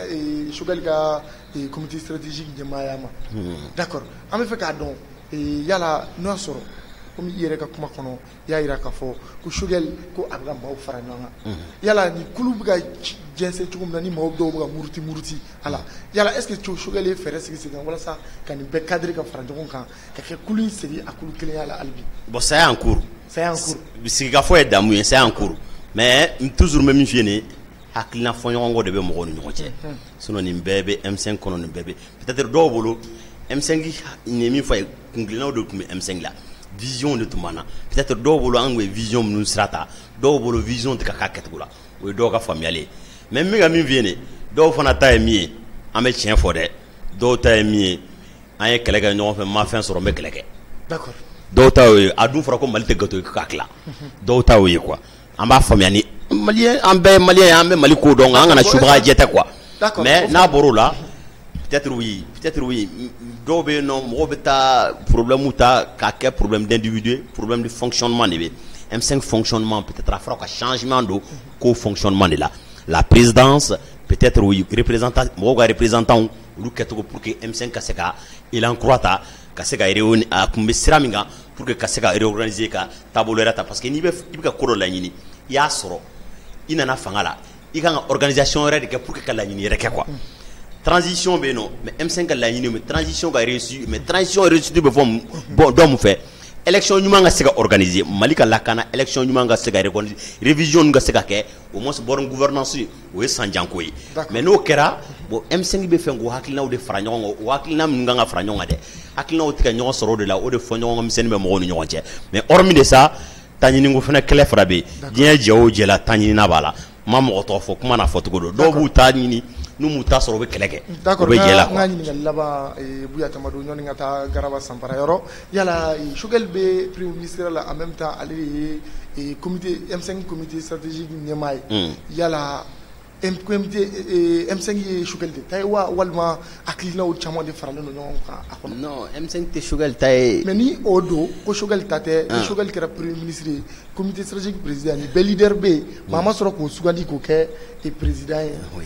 et Chogalga et comité stratégique de Mayama. D'accord. En fait, cadon, et yala, non, soro. Comme il y a kuma kono ya ira ka fo ku shugel ko abga baw fara nanga yala ni kulub ga jense tugum na ni maw do ga muruti muruti ala yala est ce que tu shugel e fere sigi sigi wala sa kan be cadre ka fara jogon kan ka ke kulun sigi akulu kelen yala albi bon c'est en cours c'est en cours sigi ka fo e damu c'est en cours mais toujours même fiene hakilna fo nyongo de be mo gonu nyongo che sinon ni bebe M cinq kono ni bebe peut-être do bolo M cinq ni mi fay kunglina do kum M cinq là vision de tout mana peut-être do bolo angwe vision nous strata do bolo vision de kaka ketula o do ka familier même mi ga mi viene do fana tay mi ame chien fodé do tay mi ay kelega ñoo fa ma fin soro me kelege d'accord do taw adu fara ko malite gato ka kala do taw yi quoi amba familier ni malien ambe malien ambe maliko do nga na shubra jete quoi mais na boro là peut-être oui peut-être oui dobe non mo beta problème ou ta ka problème d'individu problème de fonctionnement de M cinq fonctionnement peut-être à faire un changement de co fonctionnement de là la présidence peut-être oui représentant mo ga représentant lu keto pour que M cinq kaseka il en croita kaseka réuni a kumbisira minga pour que kaseka réorganiser ka tabulera ta parce que ni be ka koro la nyini ya soro ina na fangala i ka organisation rede ke pour que kala nyini reke quoi transition ben non mais M cinq la mais transition a réussi mais transition réussi de bon donc fait élection ñu nga sega organiser malika lakana élection ñu nga sega révision nga sega ke au moins bon gouvernance o sanjanko yi mais no kera bo M cinq be fengo hakilna o de franyo o hakilna nga nga franyo nga de hakilna o tika nyo soro de la o de fonyo nga misen be mo nyo nche mais hormis de ça tanyini ngo fena clé frabe dien jewo jela tanyini na bala mam o to fo kuma na foto go do bu tanyini nous muta soro be keleke d'accord nga ni ngal laba e buya tamado ñoni ngata garaba sampara yoro yala shugel be premier ministre la en même temps ali e comité M cinq comité stratégique ñemay yala M comité M cinq shugel de tay wa walma akilina o chamo de farale no ñon ka akon non M cinq te shugel tay mais ni odo ko shugel tate shugel kera premier ministre comité stratégique président ni be leader be mama soro ko sugandi ko ke e président oui.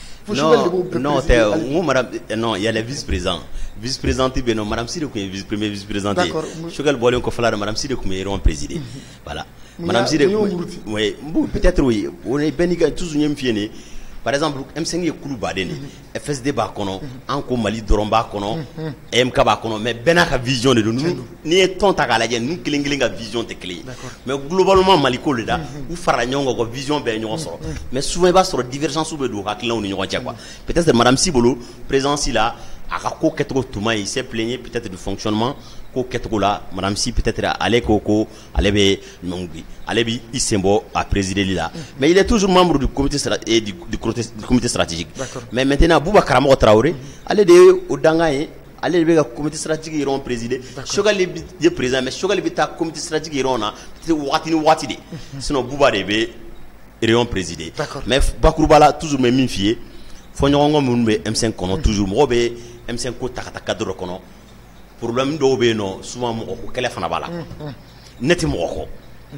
Non, non, madame, non, il y a les vice-présidents. Vice-président, non, madame Sidi Kouye, vice-premier vice-président. Chogal Bolon Kofala, madame Sidi Kouye, ils ont présidé. Voilà. Madame Sidi Kouye, oui, peut-être oui, on est béni tous une fienne. Par exemple, M cinq est coulou badene, F S D ba kono, Anko Mali Doromba kono, M K ba kono, mais benaka vision de nous, ni ton takalaje, nous kilinglinga vision de clé. Mais globalement Maliko le da, ou faranyongo vision ben nyon soro. Mais souvent il va sur divergence ou bedo hakila ou nyon quoi. Peut-être madame Sibolo, présence là, à ko ketro tuma il s'est plaigné peut-être du fonctionnement ko ketro là, madame Si peut-être aller koko, aller be nongbi, aller bi isembo à présider là. Mais il est toujours membre du comité et du, du comité stratégique. Mais maintenant Boubacar Moko Traoré, allez de Odangaye, allez le comité stratégique iront présider. Chogal le président, mais Chogal le comité stratégique iront là, watini watini. Sinon Bouba debe iront présider. Mais Bakroubala toujours même minfié. Fonyorongo mumbe M cinq kono toujours mobe M cinq ko takata cadre kono. Problème do be no souvent mo ko kele fana bala. Neti mo ko.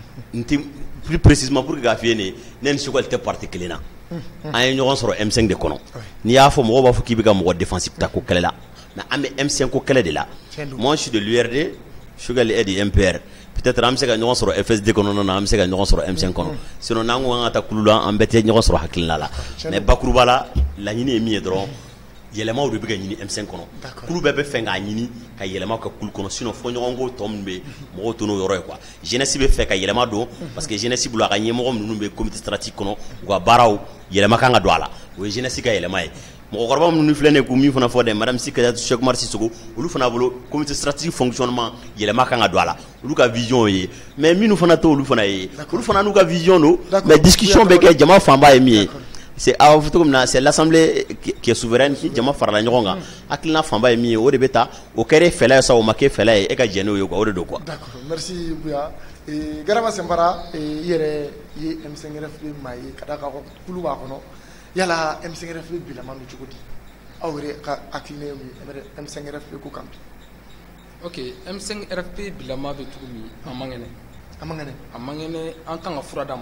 Nti plus précisément pour gafier ne nen Chogal te particulier na. Ay ñoo soro M cinq de kono ni ya fo mo ba fo kibiga mo défensif ta ko kele la mais amé M cinq ko kele de la moi je suis de l'U R D Chogal est du M P R peut-être am sega ñoo soro F S D kono non am sega ñoo soro M cinq kono sinon nangu ngata kulula ambete ñoo soro hakilna la mais bakuru bala la ñini mi dron yelema o de biga ñini M cinq kono kulu bebe fenga ñini ka yelema ka kul kono sinon fo ñoo ngo tombe mo tono yoro quoi jeunesse be fe ka yelema do parce que jeunesse bula ka ñemo mo be comité stratégique kono go baraw yelema ka nga do ala o jeunesse ka yelema mɔgɔkɔrɔba minnu filɛ nin ye k'u min fana fɔ dɛ madame Sikayatu Cheikh Oumar Sissoko olu fana bolo comité stratégique fonctionnement yɛlɛma kan ka don a la olu ka vision ye mais minnu fana to olu fana ye olu fana n'u ka vision don mais discussion bɛ kɛ jama fanba ye min ye c'est a fɔ cogo min na c'est l'assemblée qui est souveraine qui jama farala ɲɔgɔn kan hakilina fanba ye min ye o de bɛ taa o kɛra fɛlɛ ye sa o ma kɛ fɛlɛ ye e ka jɛn n'o ye quoi o de don quoi. D'accord, merci Buya. Garaba Sembara i yɛrɛ ye M cinq R F P maa ye ka da ka kulu b'a kɔnɔ yala M cinq R F P bilama don cogo di aw yɛrɛ ka hakilina ye mun ye M cinq R F P ko kan bi. Ok, M cinq R F P bilama bɛ cogo min a man kɛnɛ a man kɛnɛ a man kɛnɛ an kan ka fura d'a ma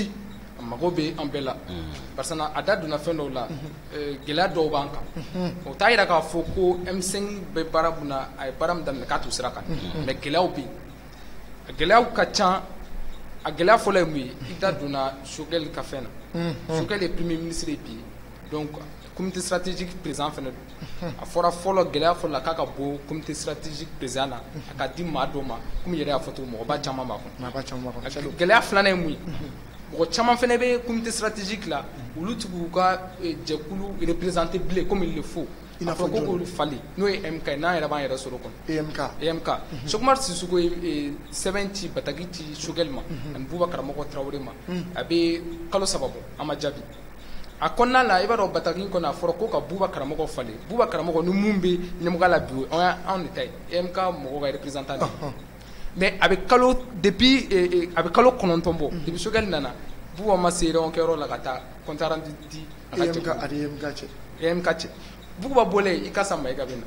a mago bɛ an bɛɛ la parce que a da donna fɛn dɔw la gɛlɛya dɔw b'an kan o t'a yira k'a fɔ ko M cinq bɛ baara mun na a ye baara min daminɛ k'a t'o sira kan mais gɛlɛyaw bɛ yen a gɛlɛyaw ka ca a gɛlɛya fɔlɔ ye mun ye i da donna Choguel ka fɛn na Choguel ye premier ministre ye bi donc comité stratégique président fɛnɛ don a fɔra fɔlɔ gɛlɛya fɔlɔ la k'a ka bɔ comité stratégique président na a ka di maa dɔ ma komi yɛrɛ y'a fɔ cogo mɔgɔba caman b'a kɔnɔ mɔgɔba caman b'a kɔnɔ gɛlɛya filanan ye mun ye mɔgɔ caman fɛnɛ bɛ comité stratégique la olu tigiw ka jɛkulu représenté bilen comme il le faut a fɔ ko k'olu falen n'o ye M K ye n'an yɛrɛ b'an yɛrɛ sɔrɔ kɔnɔ E M K E M K Cheikh Oumar Sissoko ye sɛbɛn ci bataki ci Choguel ma ani Boubacar Karamɔgɔ Traoré ma a bɛ kalo saba bɔ an ma jaabi a kɔnɔna la i b'a dɔn bataki in kɔnɔ a fɔra ko ka Boubacar Karamɔgɔ falen Boubacar Karamɔgɔ ni mun bɛ ɲɛmɔgɔya la bi o y'anw de ta ye E M K mɔgɔw ka représentant de mais a bɛ kalo depuis a bɛ kalo kɔnɔntɔn bɔ depuis Choguel nana Bouba ma se réunion kɛyɔrɔ la ka taa compte rendu di E M K ani E M K cɛ E M K cɛ Bouba bɔlen Ikasa Mayiga bɛ na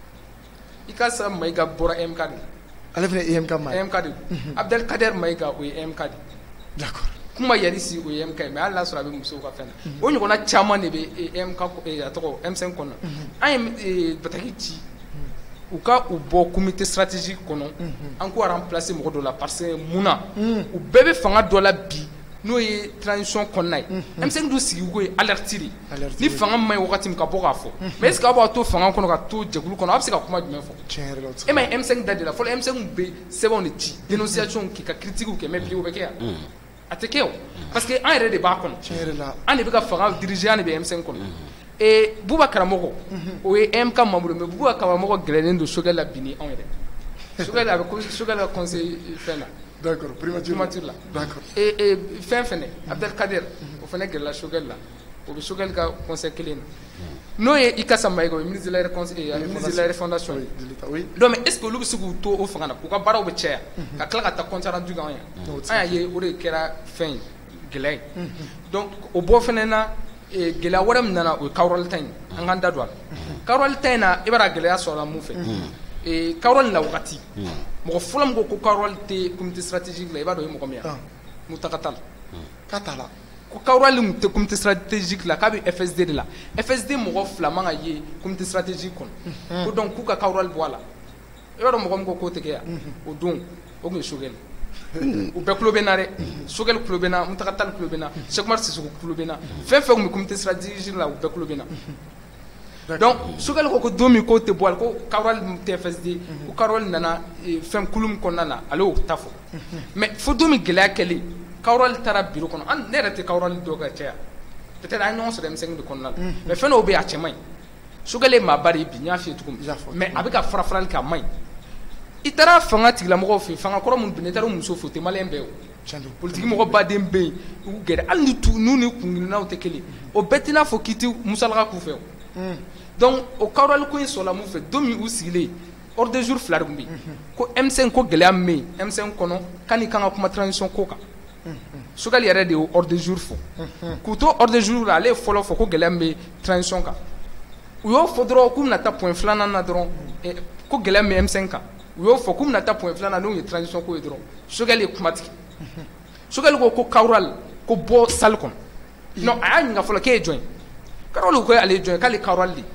Ikasa Mayiga bɔra E M K de ale fana E M K ma E M K de Abdelkader Mayiga o ye E M K de d'accord kuma Yarisi o ye E M K mais hali n'a sɔrɔ a bɛ musow ka fɛn na o ɲɔgɔnna caman de bɛ E M K a tɔgɔ M cinq kɔnɔ an ye bataki ci u ka u bɔ comité stratégique kɔnɔ an k'u remplacer mɔgɔ dɔ la parce que munna u bɛɛ bɛ fanga dɔ la bi n'o ye transition kɔnɔna ye M cinq dun sigi ko ye alerte de ni fanga ma ɲi wagati min ka bɔ k'a fɔ mais est ce que aw b'a to fanga kɔnɔ ka to jɛkulu kɔnɔ aw bɛ se ka kuma jumɛn fɔ tiɲɛ yɛrɛ la e ma ye M cinq da de la fɔlɔ M cinq bɛ sɛbɛnw de ci dénonciation kɛ ka critiques kɛ mais bi o bɛ kɛ yan a tɛ kɛ o parce que an yɛrɛ de b'a kɔnɔ tiɲɛ yɛrɛ la an de bɛ ka fanga diriger an de bɛ M cinq kɔnɔ ee Boubacar Karamɔgɔ o ye E M K membre mais Boubacar Karamɔgɔ gɛlɛnnen don Choguel la bi ni anw yɛrɛ Choguel a bɛ Choguel ka conseil fɛn na d'accord primature primature la d'accord et et fɛn fɛnɛ Abdelkader o fɛnɛ gɛrɛla Choguel la o bɛ Choguel ka conseil kelen na n'o ye Ikasa Mayiga o ye ministre de la ministre de la refondation oui donc mais est ce que olu bɛ se k'u to o fanga na k'u ka baaraw bɛ caya ka tila ka taa compte rendu k'an yan an y'a ye o de kɛra fɛn ye gɛlɛya ye donc o bɔ fɛnɛ na gɛlɛya wɛrɛ min nana o ye Kawurali ta in an k'an da don a la Kawurali ta in na i b'a dɔn gɛlɛya sɔrɔla mun fɛ Kawurali la wagati mɔgɔ fɔlɔ min ko ko Kawurali tɛ comité stratégique la i b'a dɔn o ye mɔgɔ min ye Muntaka Tall k'a t'a la ko Kawurali tun tɛ comité stratégique la k'a bɛ F S D de la F S D mɔgɔ fila man ka ye comité stratégique kɔnɔ ko donc k'u ka Kawurali bɔ a la i b'a dɔn mɔgɔ min ko k'o tɛ kɛ yan o don o tun ye Choguel u bɛɛ tulo bɛ n na dɛ Choguel tulo bɛ n na Muntaka Tall tulo bɛ n na Cheikh Oumar Sissoko tulo bɛ n na fɛn fɛn tun bɛ comité stratégique la u bɛɛ tulo bɛ n na donc Choguel ko ko don min k'o tɛ bɔ a la ko Kawurali tɛ F S D ko Kawurali nana fɛn kulu min kɔnɔna na ale y'o ta fɔ mais fo don min gɛlɛya kɛlen Kawurali taara bureau kɔnɔ an ne yɛrɛ tɛ Kawurali dɔn ka caya peut-être an ye ɲɔgɔn sɔrɔ M cinq de kɔnɔna la mais fɛn dɔw bɛ yen a cɛ man ɲi Choguel ye maaba de ye bi n y'a f'i ye cogo min mais a bɛ ka fara farali kɛ a man ɲi i taara fanga tigilamɔgɔw fɛ yen fanga kɔrɔ minnu bɛ yen i taara muso fo o tɛ maliyɛn bɛɛ ye o politiki mɔgɔ baden bɛ yen u gɛrɛ hali ni tu n'u ni kungirinnaw tɛ kelen o bɛɛ tɛ n'a fɔ k'i tɛ musalaka k'u fɛ o donc o Kawurali ko in sɔrɔla mun fɛ don min u sigilen ordre du jour fila de tun bɛ yen ko M cinq ko gɛlɛya min bɛ yen M cinq kɔnɔ k'ani kan ka kuma transition ko kan Choguel yɛrɛ de y'o ordre du jour fɔ k'u to ordre du jour la ale ye fɔlɔ fɔ ko gɛlɛya min bɛ transition kan u y'o fɔ dɔrɔn k'u bɛna taa point filanan na dɔrɔn ko gɛlɛya min bɛ M cinq kan u y'o fɔ k'u bɛna taa point filanan n'o ye transition ko ye dɔrɔn Choguel ye kuma tigɛ Choguel ko ko Kawurali ko bɔ salle kɔnɔ non a y'a ɲininka fɔlɔ k'e ye jɔn ye Kawurali ko ale ye jɔn ye k'ale Kawurali de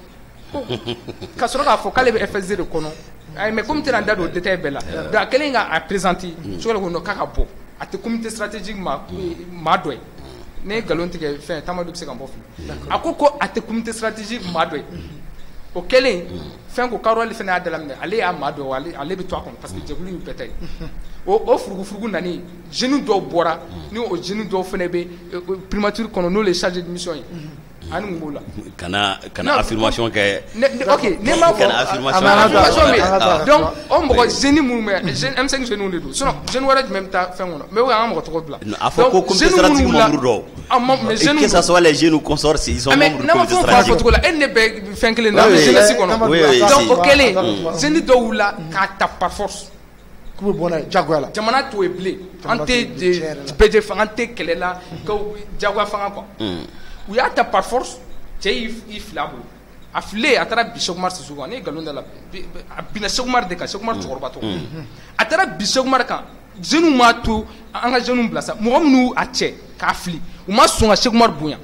ka sɔrɔ k'a fɔ k'ale bɛ F S D de kɔnɔ ayi mais comme tɛna n da don o détail bɛɛ la donc a kɛlen k'a présenter Choguel ko non k'a ka bɔ a tɛ comité stratégique maa maa dɔ ye ne ye nkalon tigɛ fɛn Tamadu bɛ se ka n bɔ fili a ko ko a tɛ comité stratégique maa dɔ ye o kɛlen fɛn ko Kawurali fana y'a dalaminɛ ale y'a maa dɔ ale ale bɛ to a kɔnɔ parce que jɛkulu y'u bɛɛ ta ye o o furugufurugu nani jeunes dɔw bɔra ni o jeunes dɔw fana bɛ primature kɔnɔ n'olu ye chargé de mission ye ani ngola kana kana affirmation ke OK ne ma kana affirmation donc on mo jeune mu me jeune M cinq jeune do sinon jeune wara même ta fin wono mais wa mo to bla afo ko comme stratégie membre do mais jeune que ça soit les jeunes ou consorts ils sont membres du comité stratégique mais na en ne be fin clé na jeune si kono donc OK les jeune do wula ka ta par force kubo bona jagwala jamana to e blé ante de bd ante kelela ko jagwa fanga quoi u y'a ta par force cɛ y'i fila bolo a file a taara bi Sekumar Sisoko kan ne ye nkalon da la a binna Sekumar de kan Sekumar cɛkɔrɔba tɔgɔ a taara bi Sekumar kan jeunes m'a to an ka jeunes bila sa mɔgɔ minnu a cɛ k'a fili u ma sɔn ka Sekumar bonya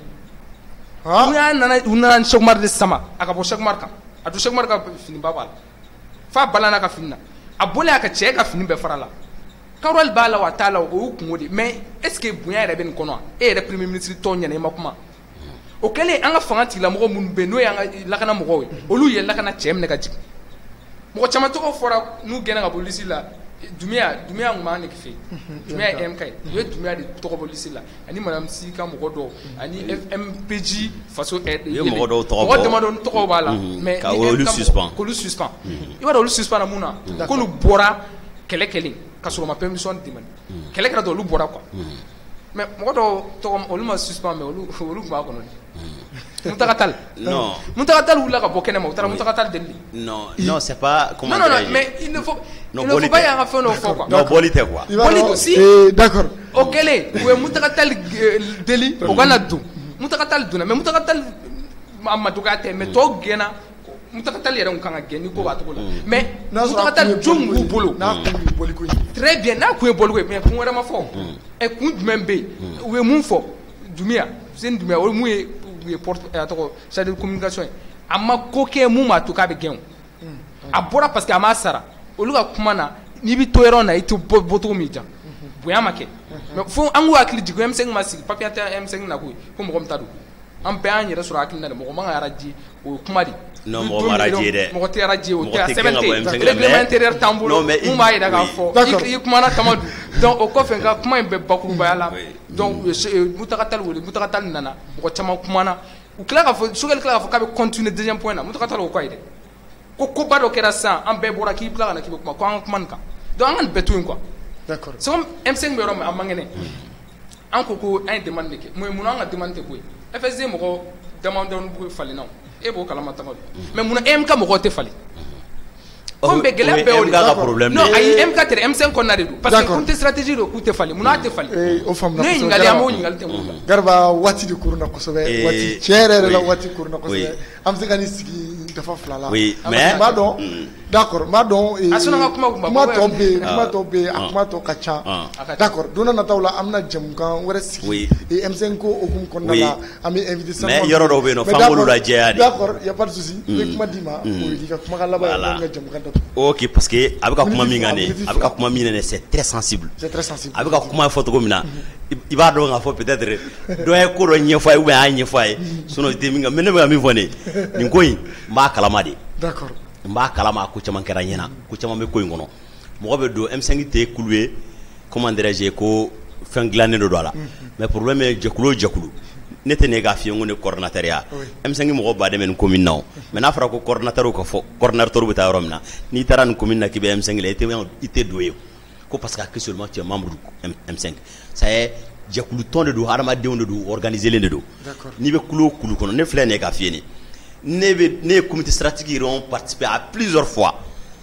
bonya nana u nana Sekumar de sama a ka bɔ Sekumar kan a to Sekumar ka finiba b'a la f'a balana ka fini na a bɔlen a ka cɛ ka fini bɛɛ fara la Karol b'a la wa t'a la o y'u kungo de mais est ce que bonya yɛrɛ bɛ nin kɔnɔ e yɛrɛ premier ministre tɔn ɲɛna i ma kuma o kɛlen an ka fanga tigilamɔgɔ minnu bɛ n'o y'an ka lakana mɔgɔw ye olu ye lakana cɛ minɛ ka jigin mɔgɔ caman tɔgɔ fɔra n'u gɛnna ka bɔ lisi la Dumiya Dumiya tun b'an nege fɛ Dumiya ye M K ye u ye Dumiya de tɔgɔ bɔ lisi la ani madame Sika mɔgɔ dɔw ani M P G faso mɔgɔ damadɔ tɔgɔ b'a la mais k'olu suspend k'olu suspend i b'a dɔn olu suspend na mun na k'olu bɔra kɛlɛ kɛlen ka sɔrɔ ma permission demande kɛlɛ kɛra dɔrɔn olu bɔra quoi mais mɔgɔ dɔw tɔgɔ olu ma suspend mais olu olu tun b'a kɔnɔ de Muntakatal non Muntakatal wula ka bɔ kɛnɛ ma u taara Muntakatal deli non non c'est pas comment non non mais il ne faut il ne faut pas y'an ka fɛn dɔ fɔ quoi non boli tɛ quoi boli do si d'accord o kɛlen u ye Muntakatal deli o kana don Muntakatal donna mais Muntakatal a ma dɔgɔya tɛ mais tɔw gɛnna Muntakatal yɛrɛ kan ka gɛn ni ko b'a cogo la mais Muntakatal jɔn b'u bolo très bien n'a kun ye boliko ye mais kun wɛrɛ ma fɔ ɛ kun jumɛn bɛ yen u ye mun fɔ Dumiya Seni Dumiya o mun ye u ye porte a tɔgɔ chargé de communication ye a ma ko kɛ mun b'a to k'a bɛ gɛn o a bɔra parce que a m'a sara olu ka kuma na n'i bɛ to yɔrɔ na i tɛ bɔ bɔcogo min jan bonya ma kɛ mais fo an k'u hakili jigin M cinq ma sigi papier tɛ M cinq na koyi ko mɔgɔ min ta don an bɛɛ y'an yɛrɛ sɔrɔ hakili na de mɔgɔ man ka araji o ye kuma de non mɔgɔ ma araji dɛ mɔgɔ tɛ araji o tɛ a sɛbɛn tɛ règlement intérieur t'an bolo mun b'a yira k'a fɔ i kumana Tamadu donc o kɔfɛ n ka kuma in bɛ bakurubaya la donc Muntakatal wele Muntakatal nana mɔgɔ caman kumana u tila k'a fɔ Sogɛli tila k'a fɔ k'a bɛ continuer deuxième point na Muntakatal o kɔ ye dɛ ko koba dɔ kɛra sisan an bɛɛ bɔra k'i bila ka na k'i bɛ kuma ko an ka kuma nin kan donc an ka nin bɛɛ to yen quoi d'accord c'est comme M cinq bɛ yɔrɔ min a man kɛnɛ an ko ko an ye demande de kɛ mun mun an ka demande tɛ ko ye F S D mɔgɔ damadɔni falen na e b'o kalama Tamadu mais mun M K mɔgɔ tɛ falen comme bɛ gɛlɛya bɛɛ o de non ayi M K tɛ M cinq kɔnɔna de don parce que kun tɛ stratégie don k'u tɛ falen mun n'a tɛ falen o faamuna ne ɲininkali an b'o ɲininkali tɛ mun kan Garba waati de kuruna kosɛbɛ waati tiɲɛ yɛrɛ yɛrɛ la waati kuruna kosɛbɛ an bɛ se ka ni sigi dafa fila la oui mais n b'a dɔn d'accord n b'a dɔn a sɔnna ka kuma kuma tɔ bɛ yen kuma tɔ bɛ yen a kuma tɔ ka ca d'accord don dɔ nataw la an bɛna jɛmukan wɛrɛ sigi M cinq ko hukumu kɔnɔna la an bɛ invité sama mais yɔrɔ dɔw bɛ yen nɔ f'an k'olu lajɛya de d'accord y a pas de souci n bɛ kuma d'i ma o y'i ka kumakan laban ye an ka jɛmukan datugu ok parce que a bɛ ka kuma min kan dɛ a bɛ ka kuma min dɛ c'est très sensible c'est très sensible a bɛ ka kuma fɔ cogo min na i b'a dɔn k'a fɔ peut-être dɔ ye ko dɔ ɲɛfɔ a ye ou bien a y'a ɲɛfɔ a ye sinon i tɛ min kan mais ne bɛ ka min fɔ ne nin ko in n b'a kalama de d'accord n b'a kalama ko caman kɛra ɲɛna ko caman bɛ ko in kɔnɔ mɔgɔ bɛ don M cinq tɛ kulu ye comment dirais-je ko fɛn dilannen de don a la mais problème ye jɛkulu o jɛkulu ne tɛ ne k'a f'i ye ko ne coordinateur ya M cinq mɔgɔ baden bɛ nin commune na o mais n'a fɔra ko coordinateur ka fɔ coordinateur bɛ taa yɔrɔ min na n'i taara nin commune na k'i bɛ M cinq la i tɛ i tɛ don yen ko parce que seulement tu es membre du M cinq ça y est jɛkulu tɔn de don hadamadenw de don organisé de don n'i bɛ kulu o kulu kɔnɔ ne filɛ nin ye k'a f'i ye ne bɛ ne ye comité stratégique yɛrɛ ont participé à plusieurs fois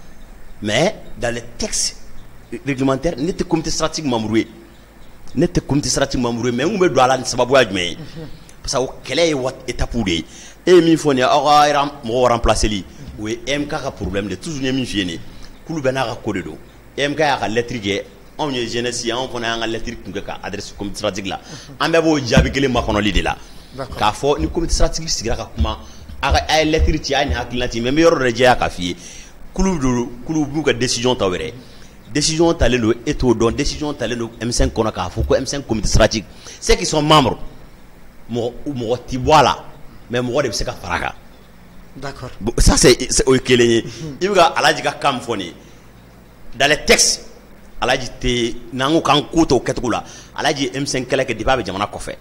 mais dans les textes réglementaires ne tɛ comité stratégique membre ye ne tɛ comité stratégique membre ye mais n kun bɛ don a la ni sababuya jumɛn ye parce que o kɛlɛ ye étape de ye e ye min fɔ nin ye aw ka mɔgɔw remplaceli o ye M K ka problème de toujours n ye min f'i ye nin kulu bɛɛ n'a ka ko de don M K y'a ka lettre kɛ anw ye jeunesse ye anw fana y'an ka lettre kun kɛ ka adresse comité stratégique la an bɛɛ b'o jaabi kelen makɔnɔli de la k'a fɔ ni comité stratégique sigira ka kuma a ka a ye lettre ci a ye nin hakilina ci mais n bɛ yɔrɔ dɔ jɛya k'a f'i ye kulu don kulu b'u ka décision ta wɛrɛ décision talen don e t'o dɔn décision talen don M cinq kɔnɔ k'a fɔ ko M cinq comité stratégique ceux qui sont membres mɔgɔ mɔgɔ ti bɔ a la mais mɔgɔ de bɛ se ka fara a kan d'accord bon ça c'est o ye kelen ye i bɛ ka Alaji ka kan min fɔ nin ye dans les textes Alaji tɛ n'an ko k'an ko t'o kɛcogo la Alaji ye M cinq kɛlɛ kɛ depuis a bɛ jamana kɔfɛ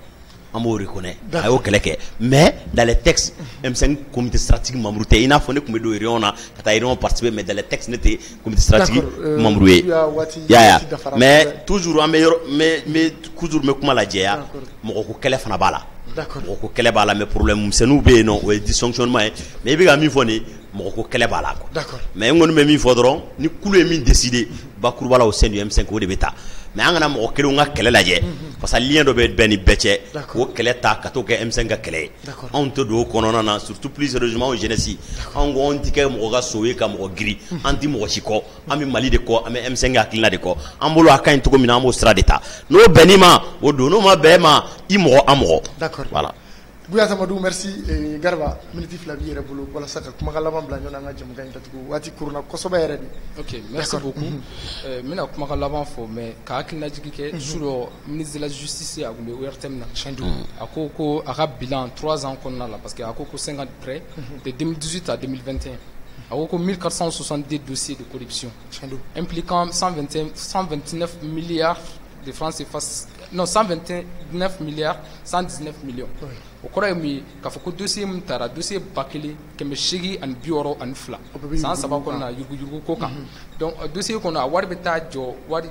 an b'o reconnaître a y'o kɛlɛ kɛ mais dans les textes M cinq comité stratégique membre tɛ i n'a fɔ ne tun bɛ don réunion na ka taa réunion participer mais dans les textes ne tɛ comité stratégique membre ye ya ya mais toujours an bɛ yɔrɔ mais mais toujours n bɛ kuma lajɛ ya mɔgɔ ko kɛlɛ fana b'a la mɔgɔ ko kɛlɛ b'a la mais problème misɛnninw bɛ yen nɔ o ye dysfonctionnement ye mais i bɛ ka min fɔ nin mɔgɔ ko kɛlɛ b'a la quoi mais n kɔni bɛ min fɔ dɔrɔn ni kulu ye min décider bakuruba la au sein du M cinq o de bɛ taa mais an kana mɔgɔ kelenw ka kɛlɛ lajɛ parce que lien dɔ bɛ bɛn ni bɛɛ cɛ o kɛlɛ ta ka t'o kɛ M cinq ka kɛlɛ ye anw tɛ don o kɔnɔna na surtout plus sérieusement jeunesse anw ko anw tɛ kɛ mɔgɔ ka so ye ka mɔgɔ giri an tɛ mɔgɔ si kɔ an bɛ Mali de kɔ an bɛ M cinq hakilina de kɔ an bolo a ka ɲi cogo min na an b'o sira de ta n'o bɛnn'i ma o don n'o ma bɛn ma i mɔgɔ an mɔgɔ voilà. Buya Amadou merci Garba minute fila b'i yɛrɛ bolo walasa ka kumakan laban bila ɲɔgɔn na an ka jɛmukan in datugu waati kuruna kosɛbɛ yɛrɛ de. Ok merci beaucoup n bɛna kumakan laban fɔ mais ka hakilinajigi kɛ su dɔ ministre de la justice a tun bɛ O R T M na a ko ko a ka bilan trois ans kɔnɔna la parce que a ko ko cinquante près de deux mille dix-huit à deux mille vingt et un a ko ko mille quatre cent soixante-deux dossiers de corruption impliquant cent vingt-neuf milliards de francs C F A non cent vingt-neuf milliards cent dix-neuf millions o kɔrɔ ye mun ye k'a fɔ ko dossier min taara dossier ba kelen kɛmɛ seegin ani bi wɔɔrɔ ani fila san saba kɔnɔna yuruguyurugu ko kan donc dossier kɔnɔ a wari bɛ taa jɔ wari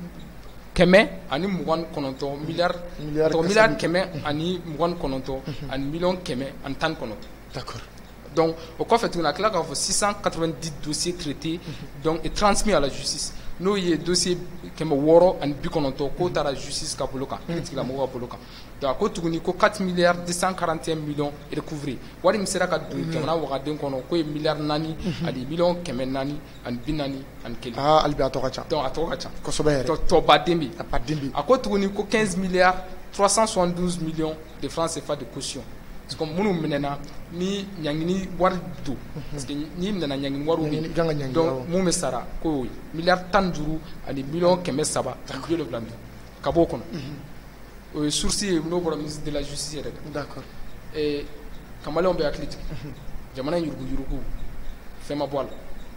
kɛmɛ ani mugan kɔnɔntɔn miliyari miliyari kɛmɛ ani mugan kɔnɔntɔn ani miliyɔn kɛmɛ ani tan kɔnɔntɔn donc au kɔfɛ tuguni a tila k'a fɔ six cent quatre-vingt-dix dossiers traités donc et transmis à la justice n'o ye dossier kɛmɛ wɔɔrɔ ani bi kɔnɔntɔn k'o taara justice ka bolo kan kiiritigɛlamɔgɔw ka bolo kan donc a ko tuguni ko quatre milliards deux cent quarante et un millions recouvrés wari min sera ka don jamana wagaden kɔnɔ k'o ye miliyari naani ani miliyɔn kɛmɛ naani ani bi naani ani kelen hali bi a tɔ ka ca donc a tɔgɔ ka ca kosɛbɛ yɛrɛ tɔbaden bɛ a ko tuguni ko quinze milliards trois cent soixante-douze millions de francs C F A de caution parce que minnu minɛna ni ɲangini wari don parce que n'i nana ɲangini wariw bɛ donc mun bɛ sara ko miliyari tan ni duuru ani miliyɔn kɛmɛ saba ani bi wolonwula ni duuru ka bɔ o kɔnɔ o ye source ye n'o bɔra ministre de la justice yɛrɛ kan d'accord ɛɛ kamalew bɛ hakili jigin jamana in yuruguyurugu fɛn ma bɔ a la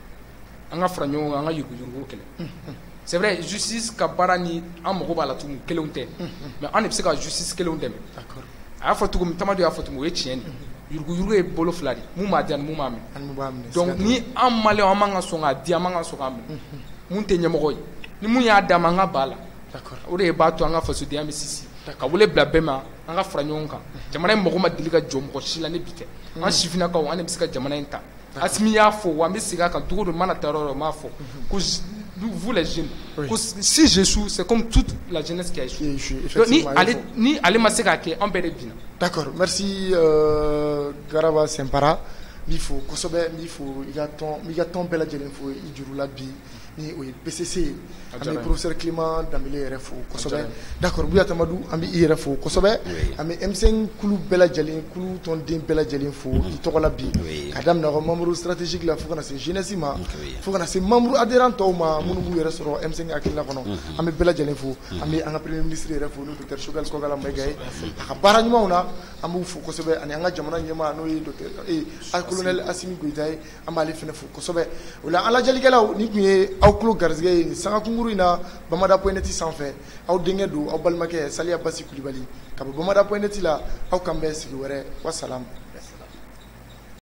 an ka fara ɲɔgɔn kan an ka yuruguyurugu kɛlɛ c'est vrai justice ka baara ni an mago b'a la tuguni kelenw tɛ mais an de bɛ se ka justice kelenw dɛmɛ d'accord a y'a fɔ cogo min Tamadu y'a fɔ cogo min o ye tiɲɛ de yuruguyurugu ye bolo fila de mun b'a di ani mun b'a minɛ donc ni an maliyɛnw an man ka sɔn k'a di an man ka sɔn k'a minɛ mun tɛ ɲɛmɔgɔ ye ni mun y'a d'a ma an ka b'a la o de b'a to an ka fasodenya bɛ sinsin ka wele bila bɛɛ ma an ka fara ɲɔgɔn kan jamana in mago ma deli ka jɔ mɔgɔ si la ne bi tɛ an sifinnakaw an de bɛ se ka jamana in ta Asimi y'a fɔ wa an bɛ segin a kan cogo dɔ mana taa yɔrɔ yɔrɔ n b'a fɔ ko vous les jeunes ko si j'échoue c'est comme toute la jeunesse qui a échoué donc ni ale ni ale ma se k'a kɛ an bɛɛ de binna. D'accord merci euh, Garaba Sempara n b'i fo kosɛbɛ n b'i fo i ka tɔn n b'i ka tɔn bɛɛ lajɛlen fo i juru la bi ni o ye P C C ye an bɛ professeur Clément Danbele yɛrɛ fo kosɛbɛ d'accord Buya Tamadu an bɛ i yɛrɛ fo kosɛbɛ an bɛ M cinq kulu bɛɛ lajɛlen kulu tɔnden bɛɛ lajɛlen fo i tɔgɔ la bi ka daminɛ ka membre stratégique la fo kana se jeunesse ma fo kana se membre adhérent tɔw ma minnu b'u yɛrɛ sɔrɔ M cinq hakilina kɔnɔ an bɛ bɛɛ lajɛlen fo an bɛ an ka premier ministre yɛrɛ fo n'o docteur Choguel Kɔkala Mayiga ye a ka baara ɲumanw na an b'u fo kosɛbɛ ani an ka jamana ɲɛmaa n'o ye docteur colonel Asimi Goyita ye an b'ale fana fo kosɛbɛ o la an lajɛlikɛlaw ni tun ye aw tulo garisɛgɛ ye sanga kunkuru in na Bamada point net sanfɛ aw denkɛ don aw balimakɛ Saliya Basi Kulibali ka bɔ Bamada point net la aw kan bɛn sigi wɛrɛ wasalaam.